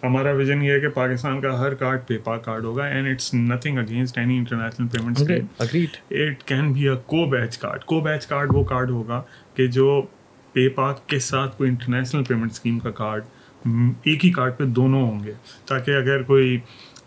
ہمارا ویژن یہ ہے کہ پاکستان کا ہر کارڈ پے پاک کارڈ ہوگا and it's nothing against any international payment scheme. It can be a co badge card. کو بیچ کارڈ وہ کارڈ ہوگا کہ جو پے پاک کے ساتھ کوئی انٹرنیشنل پیمنٹ اسکیم کا کارڈ ایک ہی کارڈ پہ دونوں ہوں گے, تاکہ اگر کوئی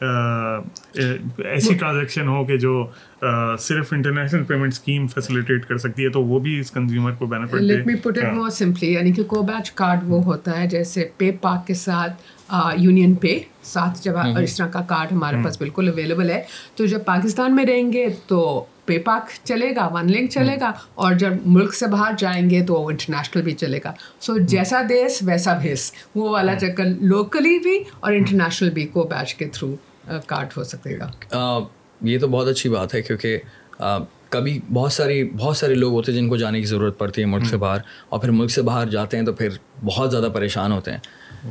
ایسی ٹرانزیکشن ہو کہ جو صرف انٹرنیشنل پیمنٹ اسکیم فیسیلیٹیٹ کر سکتی ہے تو وہ بھی اس کنزیومر کو بینیفٹ دے. Let me put it more simply, یعنی کہ کو بیچ کارڈ وہ ہوتا ہے جیسے پے پاک کے ساتھ یونین پے ساتھ جب اس طرح کا کارڈ ہمارے پاس بالکل اویلیبل ہے, تو جب پاکستان میں رہیں گے تو پے پاک چلے گا, ون لنک چلے گا, اور جب ملک سے باہر جائیں گے تو انٹرنیشنل بھی چلے گا. سو جیسا دیس ویسا بھیس, وہ والا چکر لوکلی بھی اور انٹرنیشنل بھی کو بیچ کے تھرو کارڈ ہو سکے گا. یہ تو بہت اچھی بات ہے, کیونکہ کبھی بہت ساری بہت سارے لوگ ہوتے ہیں جن کو جانے کی ضرورت پڑتی ہے ملک سے باہر, اور پھر ملک سے باہر جاتے ہیں تو پھر بہت زیادہ پریشان ہوتے ہیں.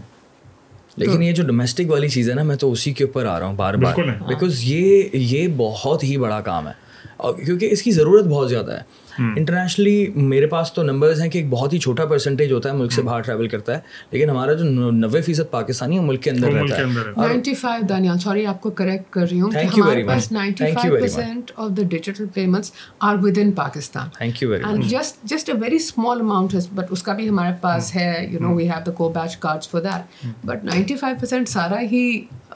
لیکن یہ جو ڈومیسٹک والی چیز ہے نا, میں تو اسی کے اوپر آ رہا ہوں بار بار, بیکاز یہ یہ بہت ہی بڑا کام ہے, اور کیونکہ اس کی ضرورت بہت زیادہ ہے. انٹرنیشنلی میرے پاس تو نمبرز ہیں کہ ایک بہت ہی چھوٹا پرسنٹیج ہوتا ہے ملک سے باہر ٹریول کرتا ہے, لیکن ہمارا جو نوے فیصد پاکستانی ہے ملک کے اندر رہتا ہے. نائنٹی فائیو دانیال, سوری آپ کو کریکٹ کر رہی ہوں کہ ہمارے پاس ninety five percent of the digital payments are within Pakistan. Thank you very much. And just just a very small amount ہے, بٹ اس کا بھی ہمارے پاس ہے, you know we have the co badge cards for that, but ninety five percent سارا ہی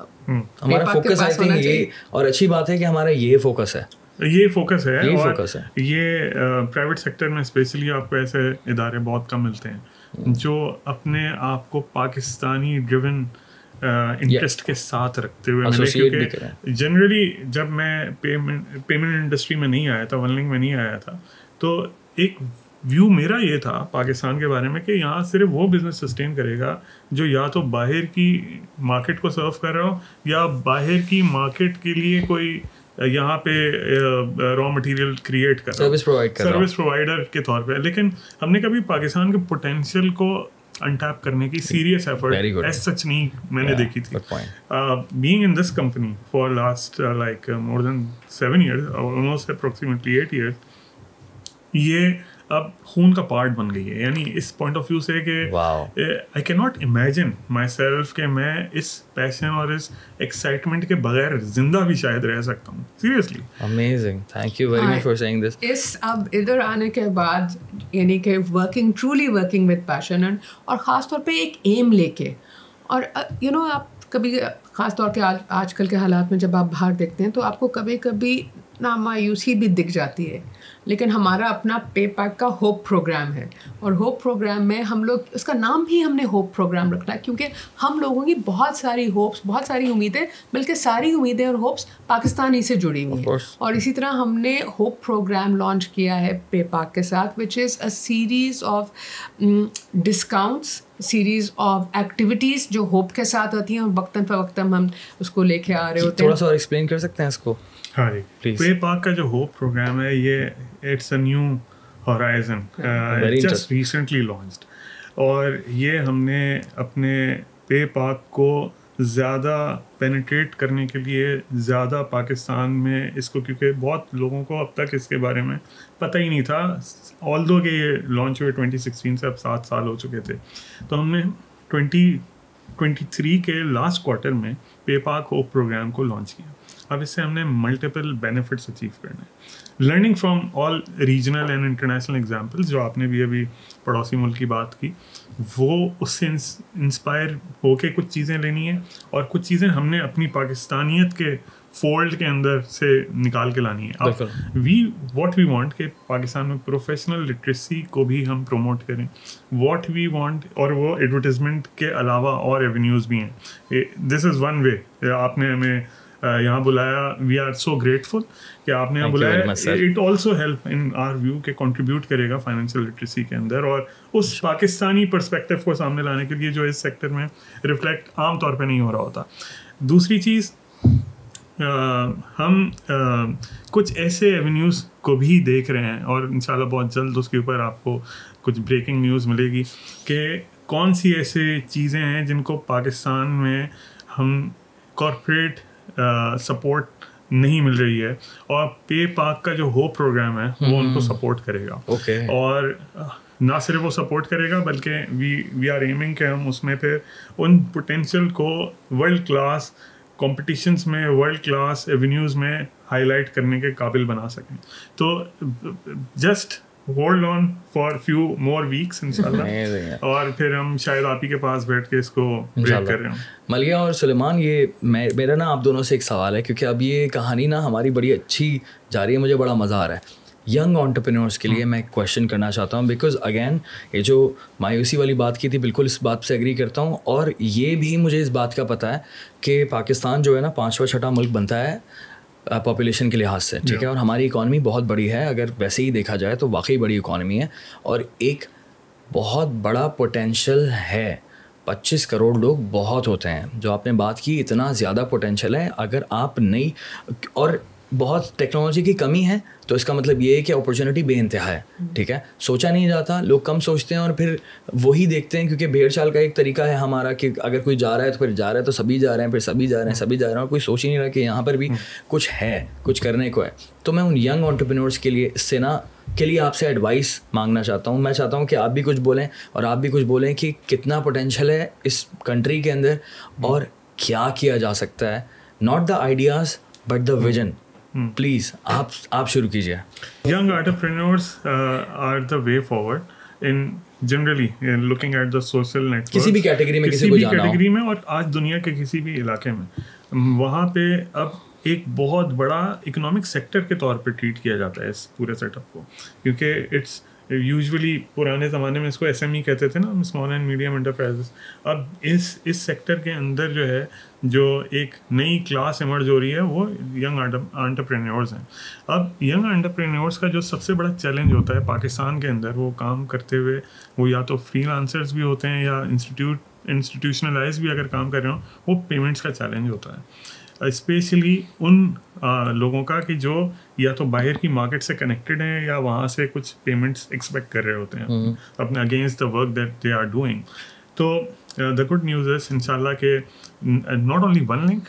ہمارا focus I think یہ, اور اچھی بات ہے کہ ہمارا یہ فوکس ہے, یہ فوکس ہے. یہ اور فوکس ہے. یہ پرائیویٹ سیکٹر میں اسپیشلی آپ کو ایسے ادارے بہت کم ملتے ہیں جو اپنے آپ کو پاکستانی ڈریون انٹرسٹ کے ساتھ رکھتے ہوئے ملے. کیونکہ جنرلی جب میں پیمنٹ پیمنٹ انڈسٹری میں نہیں آیا تھا, ون لنک میں نہیں آیا تھا, تو ایک ویو میرا یہ تھا پاکستان کے بارے میں کہ یہاں صرف وہ بزنس سسٹین کرے گا جو یا تو باہر کی مارکیٹ کو سرو کر رہا ہو یا باہر کی مارکیٹ کے لیے کوئی یہاں پہ را مٹیریل کریٹ کر سروس پرووائڈ کر سروس پرووائڈر کے طور پہ. لیکن ہم نے کبھی پاکستان کے پوٹینشیل کو انٹیپ کرنے کی سیریس ایفرٹ ایز سچ نہیں میں نے دیکھی تھی. Being in this company for last like more than seven years, almost approximately eight years, یہ اب خون کا پارٹ بن گئی ہے. یعنی اس پوائنٹ آف ویو سے کہ آئی کی ناٹ امیجن مائی سیلف کہ میں اس پیشن اور اس ایکسائٹمنٹ کے بغیر زندہ بھی شاید رہ سکتا ہوں. Seriously amazing, thank you very much for seeing this. اس اب ادھر آنے کے بعد یعنی کہ working truly working with passion, اور خاص طور پہ ایک ایم لے کے, اور یو نو آپ کبھی خاص طور پہ آج آج کل کے حالات میں جب آپ باہر دیکھتے ہیں تو آپ کو کبھی کبھی نا مایوسی بھی دکھ جاتی ہے. لیکن ہمارا اپنا پے پیک کا ہوپ پروگرام ہے, اور ہوپ پروگرام میں ہم لوگ, اس کا نام بھی ہم نے ہوپ پروگرام رکھنا ہے کیونکہ ہم لوگوں کی بہت ساری ہوپس, بہت ساری امیدیں, بلکہ ساری امیدیں اور ہوپس پاکستان ہی سے جڑی ہوئی ہیں. اور اسی طرح ہم نے ہوپ پروگرام لانچ کیا ہے پے پاک کے ساتھ, which is a series of discounts, series of activities جو ہوپ کے ساتھ آتی ہیں, اور وقتاً فوقتاً ہم اس کو لے کے آ رہے ہوتے ہیں. تھوڑا سا اور ایکسپلین کر سکتے ہیں اس کو؟ ہاں جی, پے پاک کا جو ہوپ پروگرام ہے یہ it's a new horizon, just recently launched, اور یہ ہم نے اپنے پے پاک کو زیادہ پینیٹریٹ کرنے کے لیے زیادہ پاکستان میں اس کو, کیونکہ بہت لوگوں کو اب تک اس کے بارے میں پتہ ہی نہیں تھا, آل دو کہ یہ لانچ ہوئے ٹوئنٹی سکسٹین سے اب سات سال ہو چکے تھے. تو ہم نے ٹوئنٹی ٹوئنٹی تھری کے لاسٹ کوارٹر میں پے پاک ہوپ پروگرام کو لانچ کیا. اب اس سے ہم نے ملٹیپل بینیفٹس اچیو کرنے ہیں, learning from all regional and international examples, جو آپ نے بھی ابھی پڑوسی ملک کی بات کی, وہ اس سے انسپائر ہو کے کچھ چیزیں لینی ہیں, اور کچھ چیزیں ہم نے اپنی پاکستانیت کے فولڈ کے اندر سے نکال کے لانی ہے. اب وی واٹ وی وانٹ کہ پاکستان میں پروفیشنل لٹریسی کو بھی ہم پروموٹ کریں, واٹ وی وانٹ, اور وہ ایڈورٹیزمنٹ کے علاوہ اور ایونیوز بھی ہیں. This is one way. آپ نے ہمیں یہاں بلایا, وی آر سو گریٹفل کہ آپ نے یہاں بلایا. It also help in our view کہ کنٹریبیوٹ کرے گا فائنینشیل لٹریسی کے اندر, اور اس پاکستانی پرسپیکٹو کو سامنے لانے کے لیے جو اس سیکٹر میں ریفلیکٹ عام طور پہ نہیں ہو رہا ہوتا. دوسری چیز, ہم کچھ ایسے ایونیوز کو بھی دیکھ رہے ہیں, اور انشاءاللہ بہت جلد اس کے اوپر آپ کو کچھ بریکنگ نیوز ملے گی کہ کون سی ایسے چیزیں ہیں جن کو پاکستان میں ہم کارپوریٹ سپورٹ نہیں مل رہی ہے, اور پے پاک کا جو ہوپ پروگرام ہے وہ ان کو سپورٹ کرے گا. okay. اور نہ صرف وہ سپورٹ کرے گا بلکہ وی وی آر ایمنگ کہ ہم اس میں پھر ان پوٹینشیل کو ورلڈ کلاس کمپٹیشنس میں ورلڈ کلاس ایونیوز میں ہائی لائٹ کرنے کے قابل بنا سکیں. تو just hold on for few more weeks انشاءاللہ, اور پھر ہم شاید آپ ہی کے پاس بیٹھ کے اس کو بریک کر رہے ہوں. ملیہ اور سلیمان, یہ میں میرا نا آپ دونوں سے ایک سوال ہے, کیونکہ اب یہ کہانی نا ہماری بڑی اچھی جا رہی ہے, مجھے بڑا مزہ آ رہا ہے. ینگ انٹرپرینورس کے لیے میں ایک کویشچن کرنا چاہتا ہوں, بیکاز اگین یہ جو مایوسی والی بات کی تھی بالکل اس بات سے ایگری کرتا ہوں, اور یہ بھی مجھے اس بات کا پتہ ہے کہ پاکستان جو ہے نا پانچواں چھٹا ملک بنتا ہے پاپولیشن کے لحاظ سے, ٹھیک ہے, اور ہماری اکانومی بہت بڑی ہے, اگر ویسے ہی دیکھا جائے تو واقعی بڑی اکانومی ہے, اور ایک بہت بڑا پوٹینشیل ہے. پچیس کروڑ لوگ بہت ہوتے ہیں, جو آپ نے بات کی اتنا زیادہ پوٹینشیل ہے. اگر آپ نئی اور بہت ٹیکنالوجی کی کمی ہے تو اس کا مطلب یہ ہے کہ اپرچونیٹی بے انتہا ہے, ٹھیک ہے, سوچا نہیں جاتا, لوگ کم سوچتے ہیں اور پھر وہی دیکھتے ہیں, کیونکہ بھیڑ چال کا ایک طریقہ ہے ہمارا کہ اگر کوئی جا رہا ہے تو پھر جا رہا ہے تو سبھی جا رہے ہیں, پھر سبھی جا رہے ہیں سبھی جا رہے ہیں, اور کوئی سوچ ہی نہیں رہا کہ یہاں پر بھی کچھ ہے, کچھ کرنے کو ہے. تو میں ان ینگ انٹرپرینورس کے لیے اس سے نا کے لیے آپ سے ایڈوائس مانگنا چاہتا ہوں. میں چاہتا ہوں کہ آپ بھی کچھ بولیں اور آپ بھی کچھ بولیں کہ کتنا پوٹینشیل ہے اس کنٹری کے اندر اور کیا کیا جا سکتا ہے. Not the ideas but the vision. Please آپ آپ شروع کیجیے. Young entrepreneurs are the way forward in generally looking at the social network, کسی بھی کیٹیگری میں, کسی بھی کیٹیگری میں, اور آج دنیا کے کسی بھی علاقے میں, وہاں پہ اب ایک بہت بڑا اکنامک سیکٹر کے طور پہ ٹریٹ کیا جاتا ہے اس پورے سیٹ اپ کو, کیونکہ اٹس یوزولی پرانے زمانے میں اس کو ایس ایم ای کہتے تھے نا, اسمال اینڈ میڈیم انٹرپرائزز. اب اس اس سیکٹر کے اندر جو ہے جو ایک نئی کلاس ایمرج ہو رہی ہے وہ ینگ انٹرپرینورز ہیں. اب ینگ انٹرپرینورز کا جو سب سے بڑا چیلنج ہوتا ہے پاکستان کے اندر, وہ کام کرتے ہوئے وہ یا تو فری لانسرز بھی ہوتے ہیں یا انسٹیٹیوٹ انسٹیٹیوشنلائز بھی اگر کام کر رہے ہوں, وہ پیمنٹس کا چیلنج ہوتا ہے. اسپیشلی ان لوگوں کا کہ جو یا تو باہر کی مارکیٹ سے کنیکٹڈ ہیں یا وہاں سے کچھ پیمنٹس ایکسپیکٹ کر رہے ہوتے ہیں اپنے against the work that they are doing. تو دا گڈ نیوز ہے ان شاء اللہ کہ ناٹ اونلی ون لنک,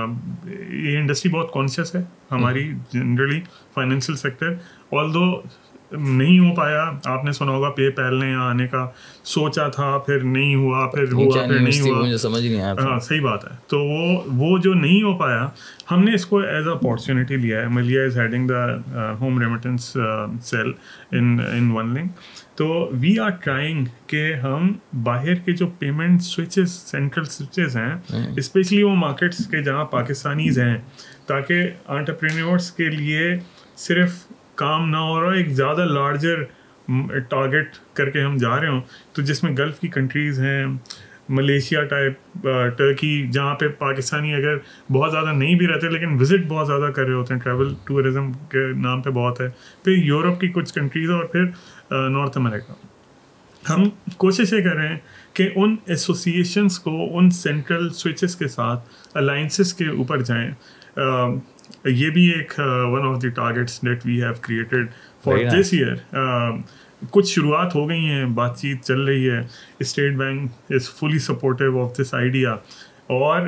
یہ انڈسٹری بہت کانشیس ہے ہماری generally financial sector. Although نہیں ہو پایا, آپ نے سنا ہوگا پے پیل نے یہاں آنے کا سوچا تھا, پھر نہیں ہوا, پھر ہوا, پھر نہیں ہوا, سمجھ نہیں آیا. ہاں صحیح بات ہے. تو وہ وہ جو نہیں ہو پایا, ہم نے اس کو ایز اے اپارچونیٹی لیا ہے. Maliha is heading the home remittance cell in in one link. So we are trying کہ ہم باہر کے جو پیمنٹ سوئچز سینٹرل سوئچز ہیں, اسپیشلی وہ مارکیٹس کے جہاں پاکستانیز ہیں, تاکہ انٹرپرینورس کے لیے صرف کام نہ ہو رہا, ایک زیادہ لارجر ٹارگیٹ کر کے ہم جا رہے ہوں, تو جس میں گلف کی کنٹریز ہیں, ملیشیا ٹائپ, ٹرکی, جہاں پہ پاکستانی اگر بہت زیادہ نہیں بھی رہتے لیکن وزٹ بہت زیادہ کر رہے ہوتے ہیں, ٹریول ٹورزم کے نام پہ بہت ہے, پھر یورپ کی کچھ کنٹریز اور پھر نارتھ امریکہ. ہم کوشش یہ کر رہے ہیں کہ ان ایسوسیشنس کو ان سینٹرل سوئچز کے ساتھ الائنسز کے اوپر جائیں. یہ بھی ایک one of the targets that we have created for this year. کچھ شروعات ہو گئی ہیں, بات چیت چل رہی ہے. State Bank is fully supportive of this idea, اور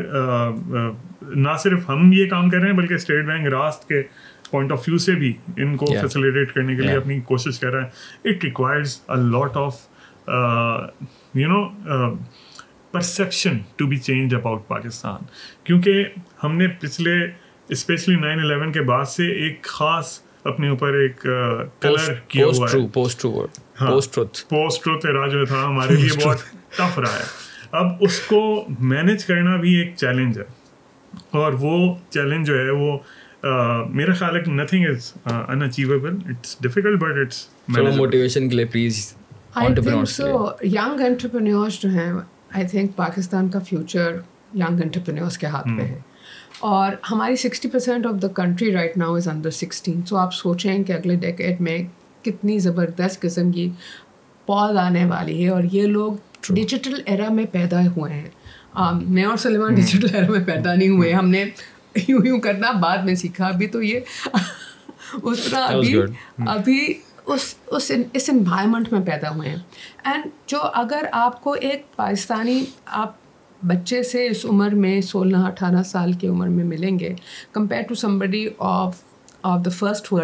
نہ صرف ہم یہ کام کر رہے ہیں بلکہ اسٹیٹ بینک راست کے پوائنٹ آف ویو سے بھی ان کو فیسیلیٹیٹ کرنے کے لیے اپنی کوشش کر رہا ہے. It requires a lot of you know perception to be change about Pakistan, کیونکہ ہم نے پچھلے اسپیشلی نائن الیون کے بعد سے ایک خاص اپنے اوپر ایک کلر کیا ہوا ہے. Post truth post truth era جو تھا ہمارے لیے بہت ٹف رہا ہے. اب اس کو مینیج کرنا بھی ایک چیلنج ہے, اور وہ چیلنج جو ہے وہ میرا خیال ہے کہ nothing is in achievable, it's difficult but it's motivation کے لیے پلیز انٹرپرینورس کے لیے. ینگ انٹرپرینورس جو ہیں, آئی تھنک پاکستان کا فیوچر ینگ انٹرپرینورس کے ہاتھ میں ہے, اور ہماری sixty percent of the country right now is under sixteen. So آپ سوچیں کہ اگلے ڈیکیڈ میں کتنی زبردست قسم کی پود آنے والی ہے, اور یہ لوگ ڈیجیٹل ایرا میں پیدا ہوئے ہیں. میں اور سلیمان ڈیجیٹل ایرا میں پیدا نہیں ہوئے, ہم نے یوں یوں کرنا بعد میں سیکھا. ابھی تو یہ اس طرح ابھی ابھی اس اس اس انوائرمنٹ میں پیدا ہوئے ہیں. اینڈ جو اگر آپ کو ایک پاکستانی آپ بچے سے اس عمر میں سولہ اٹھارہ سال کی عمر میں ملیں گے compare to somebody of of the first world,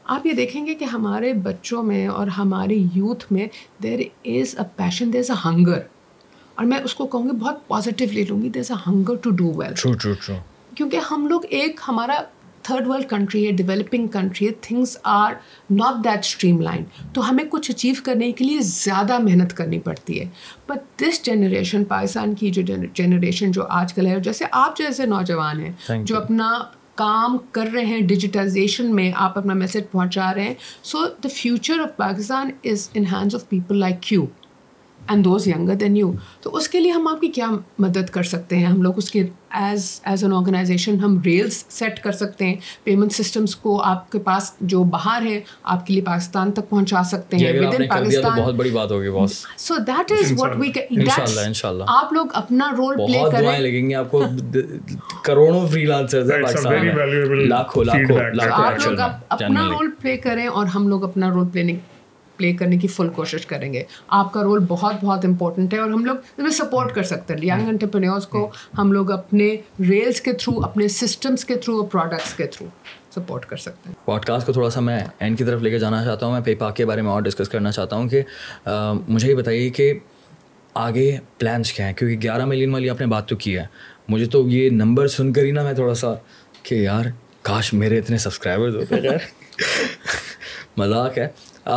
آپ یہ دیکھیں گے کہ ہمارے بچوں میں اور ہمارے یوتھ میں دیر is a passion, there is a hunger, اور میں اس کو کہوں گی بہت پازیٹیولی لوں گی، there is a hunger to do well. True true true. کیونکہ ہم لوگ ایک ہمارا تھرڈ ورلڈ کنٹری ہے، ڈیولپنگ کنٹری ہے، things are not that streamline, تو ہمیں کچھ اچیو کرنے کے لیے زیادہ محنت کرنی پڑتی ہے. بٹ دس جنریشن، پاکستان کی جو جنریشن جو آج کل ہے، جیسے آپ جیسے نوجوان ہیں جو اپنا کام کر رہے ہیں ڈیجیٹائزیشن میں، آپ اپنا میسج پہنچا رہے ہیں، so the future of Pakistan is in hands of people like you and those younger than you. تو اس کے لیے ہم آپ کی کیا مدد کر سکتے ہیں؟ ہم لوگ اس کے ایز ایز این آرگنائزیشن ہم ریلس سیٹ کر سکتے ہیں، پیمنٹ سسٹمس کو آپ کے پاس جو باہر ہیں آپ کے لیے پاکستان تک پہنچا سکتے ہیں ود ان پاکستان. بہت بڑی بات ہوگی باس. So that is what we انشاءاللہ انشاءاللہ آپ لوگ اپنا رول پلے کریں. بہت دعائیں لگیں گی آپ کو، کروڑوں فری لانسرز ہیں پاکستان میں، لاکھوں لاکھوں لاکھوں. آپ لوگ اپنا رول پلے کریں اور ہم لوگ اپنا رول پلے پلے کرنے کی فل کوشش کریں گے. آپ کا رول بہت بہت امپورٹنٹ ہے اور ہم لوگ اس میں سپورٹ کر سکتے ہیں ینگ انٹرپرینیورس کو. ہم لوگ اپنے ریلس کے تھرو، اپنے سسٹمس کے تھرو اور پروڈکٹس کے تھرو سپورٹ کر سکتے ہیں. پوڈ کاسٹ کو تھوڑا سا میں اینڈ کی طرف لے کے جانا چاہتا ہوں. میں پے پاک کے بارے میں اور ڈسکس کرنا چاہتا ہوں کہ مجھے یہ بتائیے کہ آگے پلانس کیا ہیں، کیونکہ گیارہ ملین والی آپ نے بات تو کی ہے. مجھے تو یہ نمبر سن کر ہی نا میں تھوڑا سا کہ یار کاش میرے اتنے سبسکرائبرز ہوتے. خیر مذاق ہے.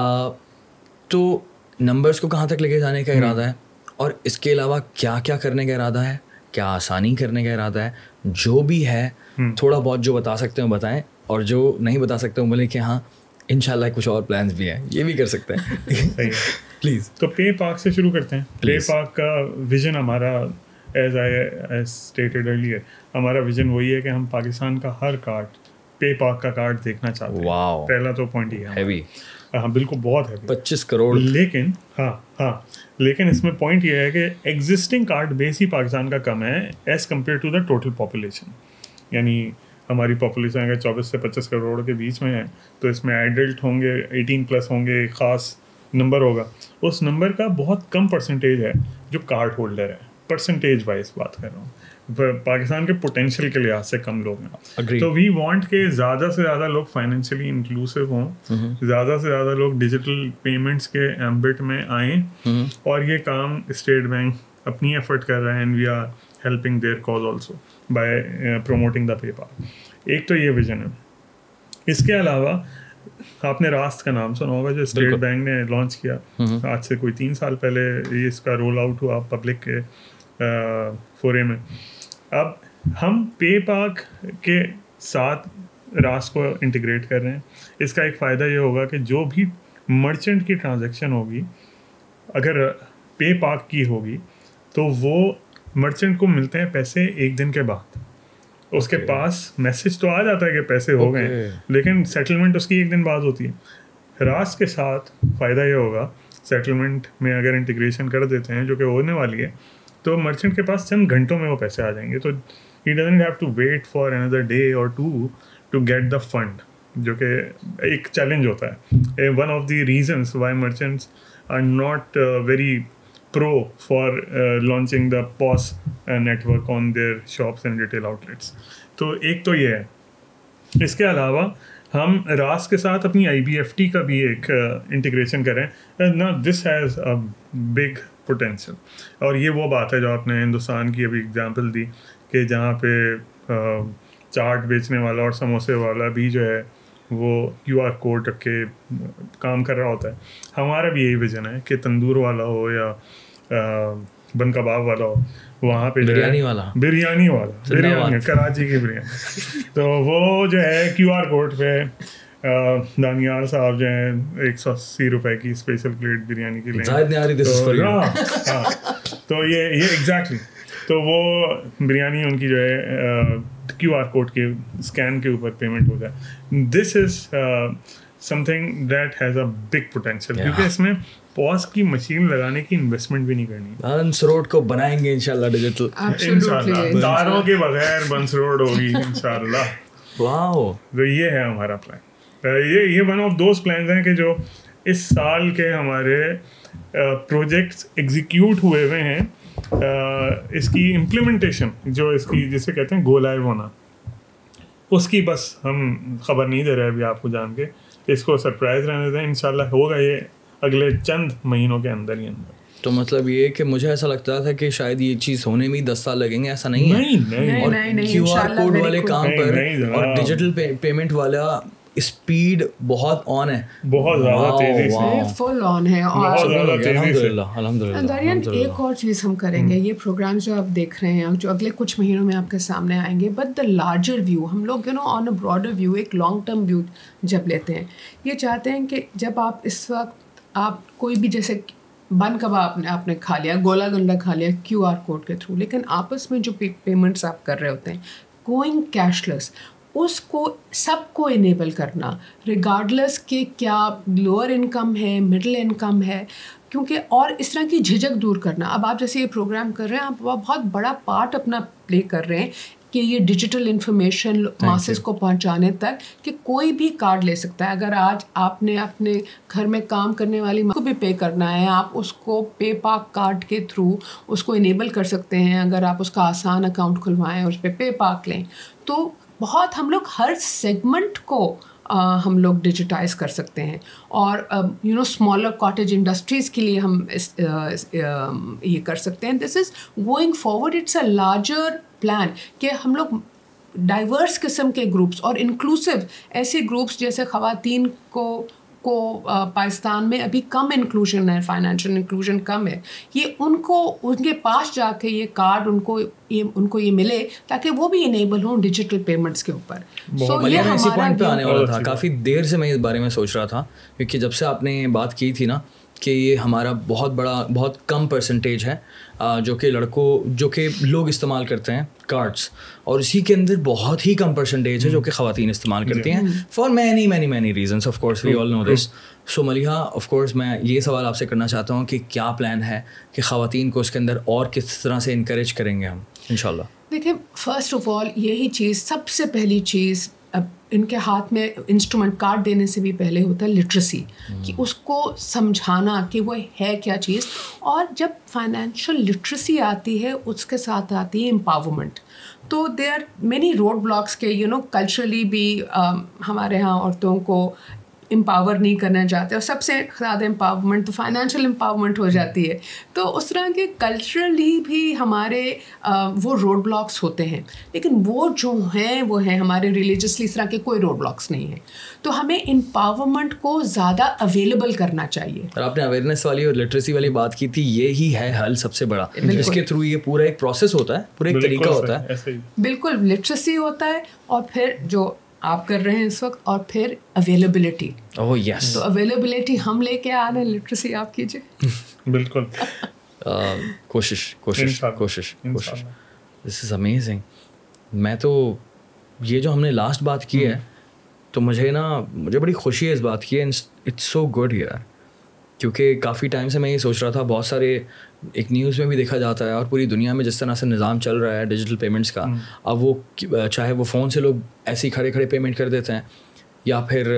تو نمبرس کو کہاں تک لے کے جانے کا ارادہ ہے، اور اس کے علاوہ کیا کیا کرنے کا ارادہ ہے، کیا آسانی کرنے کا ارادہ ہے؟ جو بھی ہے تھوڑا بہت جو بتا سکتے ہیں بتائیں، اور جو نہیں بتا سکتے ہوں بولے کہ ہاں انشاءاللہ کچھ اور پلانس بھی ہیں، یہ بھی کر سکتے ہیں. پلیز. تو پے پاک سے شروع کرتے ہیں. پے پاک کا ویژن ہمارا ایز آئی اسٹیٹڈ ارلیئر، ہمارا ویژن وہی ہے کہ ہم پاکستان کا ہر کارڈ پے پاک کا کارڈ دیکھنا چاہتے ہیں. واو، پہلا تو پوائنٹ یہ ہے. ہیوی. ہاں بالکل بہت ہے، پچیس کروڑ. لیکن ہاں ہاں لیکن اس میں پوائنٹ یہ ہے کہ ایگزسٹنگ کارڈ بیس ہی پاکستان کا کم ہے as compare to the total population. یعنی ہماری پاپولیشن اگر چوبیس سے پچیس کروڑ کے بیچ میں ہے تو اس میں ایڈلٹ ہوں گے، ایٹین پلس ہوں گے، ایک خاص نمبر ہوگا. اس نمبر کا بہت کم پرسنٹیج ہے جو کارڈ ہولڈر ہے. پرسنٹیج وائز بات کر رہا ہوں، پاکستان کے پوٹینشیل کے لحاظ سے کم لوگ ہیں. تو وی وانٹ کہ زیادہ سے زیادہ لوگ فائنینشلی انکلوسیو ہوں، زیادہ سے زیادہ لوگ ڈیجیٹل پیمنٹس کے ایمبٹ میں آئیں، اور یہ کام اسٹیٹ بینک اپنی ایفرٹ کر رہا ہے and we are helping their cause also by promoting the PayPak. ایک تو یہ ویژن ہے. اس کے علاوہ آپ نے راست کا نام سنا ہوگا جو اسٹیٹ بینک نے لانچ کیا آج سے کوئی تین سال پہلے. یہ اس کا رول آؤٹ ہوا پبلک کے فورے میں. اب ہم پے پاک کے ساتھ راست کو انٹیگریٹ کر رہے ہیں. اس کا ایک فائدہ یہ ہوگا کہ جو بھی مرچنٹ کی ٹرانزیکشن ہوگی اگر پے پاک کی ہوگی تو وہ مرچنٹ کو ملتے ہیں پیسے ایک دن کے بعد. اس کے پاس میسج تو آ جاتا ہے کہ پیسے ہو گئے، لیکن سیٹلمنٹ اس کی ایک دن بعد ہوتی ہے. راست کے ساتھ فائدہ یہ ہوگا سیٹلمنٹ میں اگر انٹیگریشن کر دیتے ہیں جو کہ ہونے والی ہے تو مرچنٹ کے پاس چند گھنٹوں میں وہ پیسے آ جائیں گے. تو ہی doesn't have to wait for اندر ڈے اور to to get the fund, جو کہ ایک چیلنج ہوتا ہے. One of the reasons why merchants are not very pro for launching the POS network on their shops and retail outlets. تو ایک تو یہ ہے. اس کے علاوہ ہم راس کے ساتھ اپنی آئی بی ایف ٹی کا بھی ایک انٹیگریشن کریں نا. This has a big potential. اور یہ وہ بات ہے جو آپ نے ہندوستان کی ابھی اگزامپل دی کہ جہاں پہ چاٹ بیچنے والا اور سموسے والا بھی جو ہے وہ کیو آر کوڈ رکھ کے کام کر رہا ہوتا ہے. ہمارا بھی یہی ویژن ہے کہ تندور والا ہو یا بن کباب والا ہو، وہاں پہ بریانی والا بریانی والا بریانی کراچی کی بریانی تو وہ جو ہے کیو آر کوڈ پہ دانیال صاحب جو ہیں ایک سو اسی روپے کی اسپیشل پلیٹ بریانی کی لیں. تو یہ یہ ایگزیکٹلی تو وہ بریانی ان کی جو ہے کیو آر کوڈ کے اسکین کے اوپر پیمنٹ ہو جائے. This is something that has a big potential, کیونکہ اس میں پوس کی مشین لگانے کی انویسٹمنٹ بھی نہیں کرنی. بنس روڈ کو بنائیں گے انشاءاللہ ڈیجیٹل، انشاءاللہ تاروں کے بغیر بنس روڈ ہوگی انشاءاللہ. واو. تو یہ ہے ہمارا پلان. یہ یہ ون آف دوز پلانز ہیں کہ جو اس سال کے ہمارے پروجیکٹس ایگزیکیوٹ ہوئے ہوئے ہیں. اس کی امپلیمنٹیشن جو اس کی جسے کہتے ہیں گو لائیو ہونا، اس کی بس ہم خبر نہیں دے رہے ابھی آپ کو جان کے. اس کو سرپرائز رہنے دیں, انشاءاللہ ہوگا یہ اگلے چند مہینوں کے اندر ہی اندر. تو مطلب یہ کہ مجھے ایسا لگتا تھا کہ شاید یہ چیز ہونے میں دس سال لگیں گے, ایسا نہیں ہے. اور کیو آر کوڈ والے کام پر اور ڈیجیٹل پیمنٹ والا اسپیڈ بہت آن ہے, بہت زیادہ تیزی سے فل آن ہے. اور الحمدللہ الحمدللہ. دریان ایک اور چیز ہم کریں گے, یہ پروگرام جو آپ دیکھ رہے ہیں جو اگلے کچھ مہینوں میں آپ کے سامنے آئیں گے, بٹ دا لارجر ویو, ہم لوگ you know on a broader view, ایک لانگ ٹرم ویو جب لیتے ہیں, یہ چاہتے ہیں کہ جب آپ اس وقت آپ کوئی بھی جیسے بن کباب نے آپ نے کھا لیا, گولا گنڈا کھا لیا کیو آر کوڈ کے تھرو, لیکن آپس میں جو پیمنٹس آپ کر رہے ہوتے ہیں گوئنگ کیش لیس, اس کو سب کو انیبل کرنا ریگارڈلیس کہ کیا لوور انکم ہے, مڈل انکم ہے, کیونکہ اور اس طرح کی جھجک دور کرنا. اب آپ جیسے یہ پروگرام کر رہے ہیں, آپ بہت بڑا پارٹ اپنا پلے کر رہے ہیں کہ یہ ڈیجیٹل انفارمیشن ماسز کو پہنچانے تک کہ کوئی بھی کارڈ لے سکتا ہے. اگر آج آپ نے اپنے گھر میں کام کرنے والی کو بھی پے کرنا ہے, آپ اس کو پے پاک کارڈ کے تھرو اس کو انیبل کر سکتے ہیں. اگر آپ اس کا آسان اکاؤنٹ کھلوائیں, اس پہ پے پاک لیں, تو بہت ہم لوگ ہر سیگمنٹ کو ہم لوگ ڈیجیٹائز کر سکتے ہیں. اور you know smaller cottage industries کے لیے ہم یہ کر سکتے ہیں. This is going forward, it's a larger plan کہ ہم لوگ ڈائیورس قسم کے گروپس اور انکلوسیو ایسے گروپس جیسے خواتین کو کو پاکستان میں ابھی کم انکلوژن ہے, فائنینشیل انکلوژن کم ہے, یہ ان کو ان کے پاس جا کے یہ کارڈ ان کو یہ ان کو یہ ملے تاکہ وہ بھی انیبل ہوں ڈیجیٹل پیمنٹس کے اوپر. سو یہ اسی پوائنٹ پہ آنے والا تھا, کافی دیر سے میں اس بارے میں سوچ رہا تھا, کیونکہ جب سے آپ نے بات کی تھی نا کہ یہ ہمارا بہت بڑا بہت کم پرسنٹیج ہے جو کہ لڑکوں جو کہ لوگ استعمال کرتے ہیں کارڈس, اور اسی کے اندر بہت ہی کم پرسنٹیج ہے جو کہ خواتین استعمال کرتی ہیں for many many many reasons. Of course we all know this. So Maliha, of course میں یہ سوال آپ سے کرنا چاہتا ہوں کہ کیا پلان ہے کہ خواتین کو اس کے اندر اور کس طرح سے انکریج کریں گے ہم ان شاء اللہ. دیکھیں, فرسٹ آف آل یہی چیز سب سے پہلی چیز اب ان کے ہاتھ میں انسٹرومنٹ کارڈ دینے سے بھی پہلے ہوتا ہے لٹریسی, کہ اس کو سمجھانا کہ وہ ہے کیا چیز. اور جب فائنینشیل لٹریسی آتی ہے اس کے ساتھ آتی ہے امپاورمنٹ. تو they are many road blocks کے یو نو کلچرلی بھی ہمارے یہاں عورتوں کو امپاور نہیں کرنا چاہتے, اور سب سے زیادہ امپاورمنٹ تو فائنینشیل امپاورمنٹ ہو جاتی ہے. تو اس طرح کے کلچرلی بھی ہمارے وہ روڈ بلاکس ہوتے ہیں, لیکن وہ جو ہیں وہ ہیں ہمارے ریلیجسلی اس طرح کے کوئی روڈ بلاکس نہیں ہیں. تو ہمیں امپاورمنٹ کو زیادہ اویلیبل کرنا چاہیے. اور آپ نے اویئرنیس والی اور لٹریسی والی بات کی تھی, یہی ہے حل سب سے بڑا, جس کے تھرو یہ پورا ایک پروسیس ہوتا ہے, پورا ایک طریقہ ہوتا ہے. بالکل لٹریسی ہوتا ہے, اور پھر جو آپ کر رہے ہیں اس وقت, اور پھر اویلیبلٹی. اوہ یس, تو اویلیبلٹی ہم لے کے آ رہے ہیں, لٹریسی آپ کیجیے. بالکل, کوشش کوشش کوشش کوشش. This is amazing. میں تو یہ جو ہم نے لاسٹ بات کی ہے, تو مجھے نا مجھے بڑی خوشی ہے اس بات کی ہے. اٹس سو گڈ یار, کیونکہ کافی ٹائم سے میں یہ سوچ رہا تھا, بہت سارے ایک نیوز میں بھی دیکھا جاتا ہے, اور پوری دنیا میں جس طرح سے نظام چل رہا ہے ڈیجیٹل پیمنٹس کا, اب وہ چاہے وہ فون سے لوگ ایسے ہی کھڑے کھڑے پیمنٹ کر دیتے ہیں, یا پھر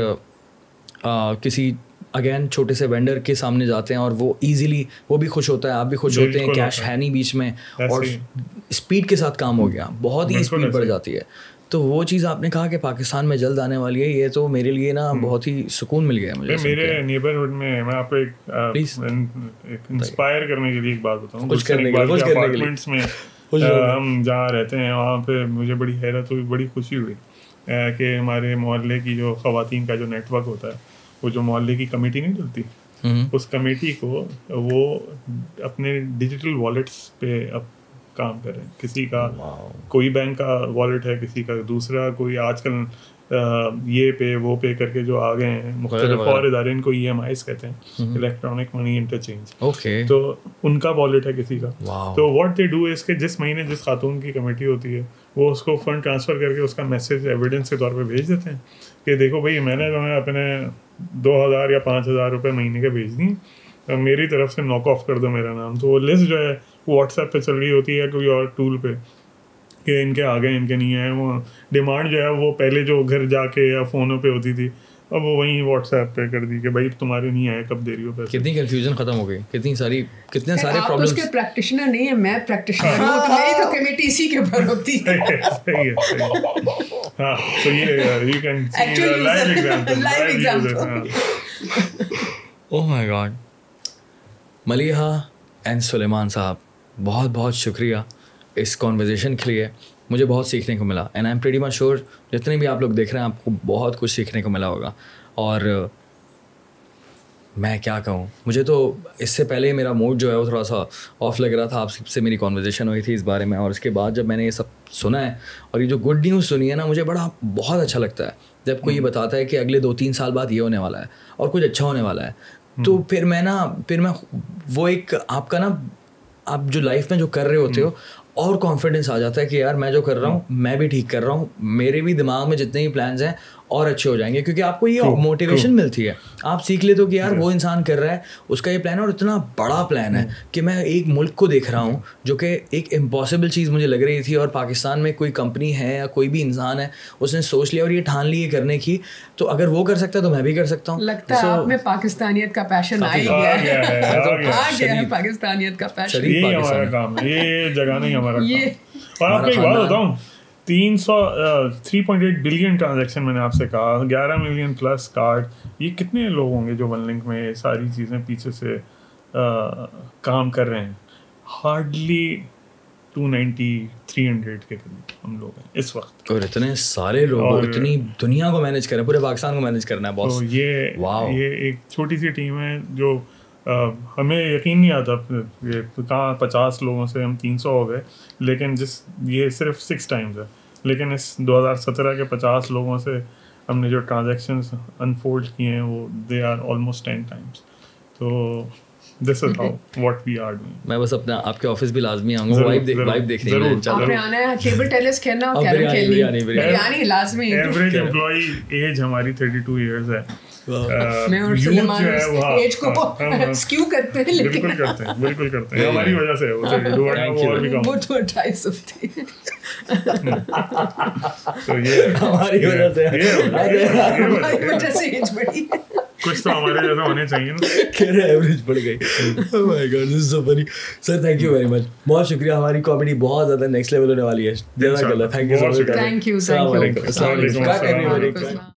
کسی اگین چھوٹے سے وینڈر کے سامنے جاتے ہیں اور وہ ایزیلی وہ بھی خوش ہوتا ہے, آپ بھی خوش ہوتے ہیں, کیش ہے نہیں بیچ میں, اور اسپیڈ کے ساتھ کام ہو گیا, بہت ہی اسپیڈ بڑھ جاتی ہے. تو وہ چیز آپ نے کہا کہ پاکستان میں جلد آنے والی ہے, یہ تو میرے لیے نا بہت ہی سکون مل گیا مجھے. میرے نیبرہڈ میں میں آپ کو ایک انسپائر کرنے کے لیے ایک بات بتاؤں. کچھ کرنے کے لیے اپارٹمنٹس میں ہم جہاں رہتے ہیں وہاں پہ مجھے بڑی حیرت ہوئی, بڑی خوشی ہوئی کہ ہمارے محلے کی جو خواتین کا جو نیٹ ورک ہوتا ہے, وہ جو محلے کی کمیٹی نہیں چلتی, اس کمیٹی کو وہ اپنے ڈیجیٹل والیٹس پہ اب کام کر رہے ہیں. کسی کا کوئی بینک کا والیٹ ہے, کسی کا دوسرا کوئی, آج کل یہ پے وہ پے کر کے جو آ گئے ہیں مختلف اور ادارے, ان کو ای ایم آئیز کہتے ہیں, الیکٹرانک منی انٹرچینج. تو ان کا والیٹ ہے کسی کا. تو واٹ دے ڈو از کہ جس مہینے جس خاتون کی کمیٹی ہوتی ہے وہ اس کو فنڈ ٹرانسفر کر کے اس کا میسج ایویڈنس کے طور پہ بھیج دیتے ہیں کہ دیکھو بھائی میں نے تمہیں اپنے دو ہزار یا پانچ ہزار روپے مہینے کے بھیج دیں, میری طرف سے ناک آف کر دو میرا نام. تو وہ لسٹ جو ہے واٹس ایپ پہ چل رہی ہوتی ہے کوئی اور ٹول پہ کہ ان کے آگے ان کے نہیں ہیں. وہ ڈیمانڈ جو ہے وہ پہلے جو گھر جا کے یا فونوں پہ ہوتی تھی, اب وہ وہیں واٹس ایپ پہ کر دی کہ بھائی تمہارے نہیں آئے کب دے رہی ہو پیسے. کتنی کنفیوژن ختم ہو گئی, کتنی ساری کتنے سارے آپ پرابلمس. اس کے پریکٹیشنر نہیں ہیں, میں پریکٹیشنر ہوں, تو میری تو کمیٹی اسی کے اوپر ہوتی ہے. صحیح ہے. ہاں تو یہ you can see live example. Live example. Oh my God. Maliha and Suleman sahib, بہت بہت شکریہ اس کانورزیشن کے لیے. مجھے بہت سیکھنے کو ملا and I am pretty much sure جتنے بھی آپ لوگ دیکھ رہے ہیں آپ کو بہت کچھ سیکھنے کو ملا ہوگا. اور میں کیا کہوں, مجھے تو اس سے پہلے میرا موڈ جو ہے وہ تھوڑا سا آف لگ رہا تھا. آپ سے میری کانورزیشن ہوئی تھی اس بارے میں, اور اس کے بعد جب میں نے یہ سب سنا ہے اور یہ جو گڈ نیوز سنی ہے نا, مجھے بڑا بہت اچھا لگتا ہے جب کوئی یہ بتاتا ہے کہ اگلے دو تین سال بعد یہ ہونے والا ہے اور کچھ اچھا ہونے والا ہے. تو پھر میں نا پھر میں وہ ایک آپ کا نا آپ جو لائف میں جو کر رہے ہوتے ہو اور کانفیڈنس آ جاتا ہے کہ یار میں جو کر رہا ہوں میں بھی ٹھیک کر رہا ہوں, میرے بھی دماغ میں جتنے بھی پلانز ہیں اور اچھے ہو جائیں گے, کیونکہ آپ کو یہ موٹیویشن ملتی ہے. آپ سیکھ لیتے ہو کہ یار وہ انسان کر رہا ہے, اس کا یہ پلان ہے اور اتنا بڑا پلان ہے کہ میں ایک ملک کو دیکھ رہا ہوں جو کہ ایک امپاسبل چیز مجھے لگ رہی تھی, اور پاکستان میں کوئی کمپنی ہے یا کوئی بھی انسان ہے اس نے سوچ لیا اور یہ ٹھان لی کرنے کی, تو اگر وہ کر سکتا ہے تو میں بھی کر سکتا ہوں. لگتا ہے آپ میں پاکستانیت کا پیشن آ گیا ہے. پاکستانیت کا پیشن یہ ہمارا کام ہے, یہ جگہ نہیں ہمارا کام. اور آپ کو ایک بات بتاؤں, تین سو three point eight billion transaction میں نے آپ سے کہا, گیارہ ملین پلس کارڈ, یہ کتنے لوگ ہوں گے جو ون لنک میں ساری چیزیں پیچھے سے کام کر رہے ہیں. Hardly two ninety three hundred کے قریب ہم لوگ ہیں اس وقت, اور اتنے سارے لوگ اتنی دنیا کو مینیج کریں, پورے پاکستان کو مینیج کرنا ہے باس. یہ یہ ایک چھوٹی سی ٹیم ہے جو ہمیں یقین نہیں آتا یہ کہاں پچاس لوگوں سے ہم تین سو ہو گئے, لیکن جس یہ صرف سکس ٹائمز ہے, لیکن اس دو ہزار سترہ کے پچاس لوگوں سے ہم نے جو ٹرانزیکشنز انفولڈ کیے ہیں وہ they are almost ten times. تو this is how what we are doing. میں بس اپنا آپ کے آفس بھی لازمی آؤں گا, وائب وائب دیکھنے کے لیے. آپ نے آنا ہے ٹیبل ٹینس کھیلنا اور کیرم کھیلنی, بریانی لازمی. ایوریج امپلائی ایج ہماری تھرٹی ٹو ایئرز ہے. میں اور سلیمان ایج کو اسکیو کرتے ہیں, لیکن بالکل کرتے ہیں بالکل کرتے ہیں ہماری وجہ سے وہ تو اٹھائیس ہوتی ہے. تو یہ ہماری وجہ سے ہماری وجہ سے ایج بڑھی, کچھ تو ہمارے جیسا ہونے چاہیے نا, کہ ایوریج بڑھ گئی. Oh my God, this is so funny. Sir, thank you very much. بہت شکریہ, ہماری کامیڈی بہت زیادہ نیکسٹ لیول ہونے والی ہے. جزاک اللہ, thank you so much. Thank you, thank you.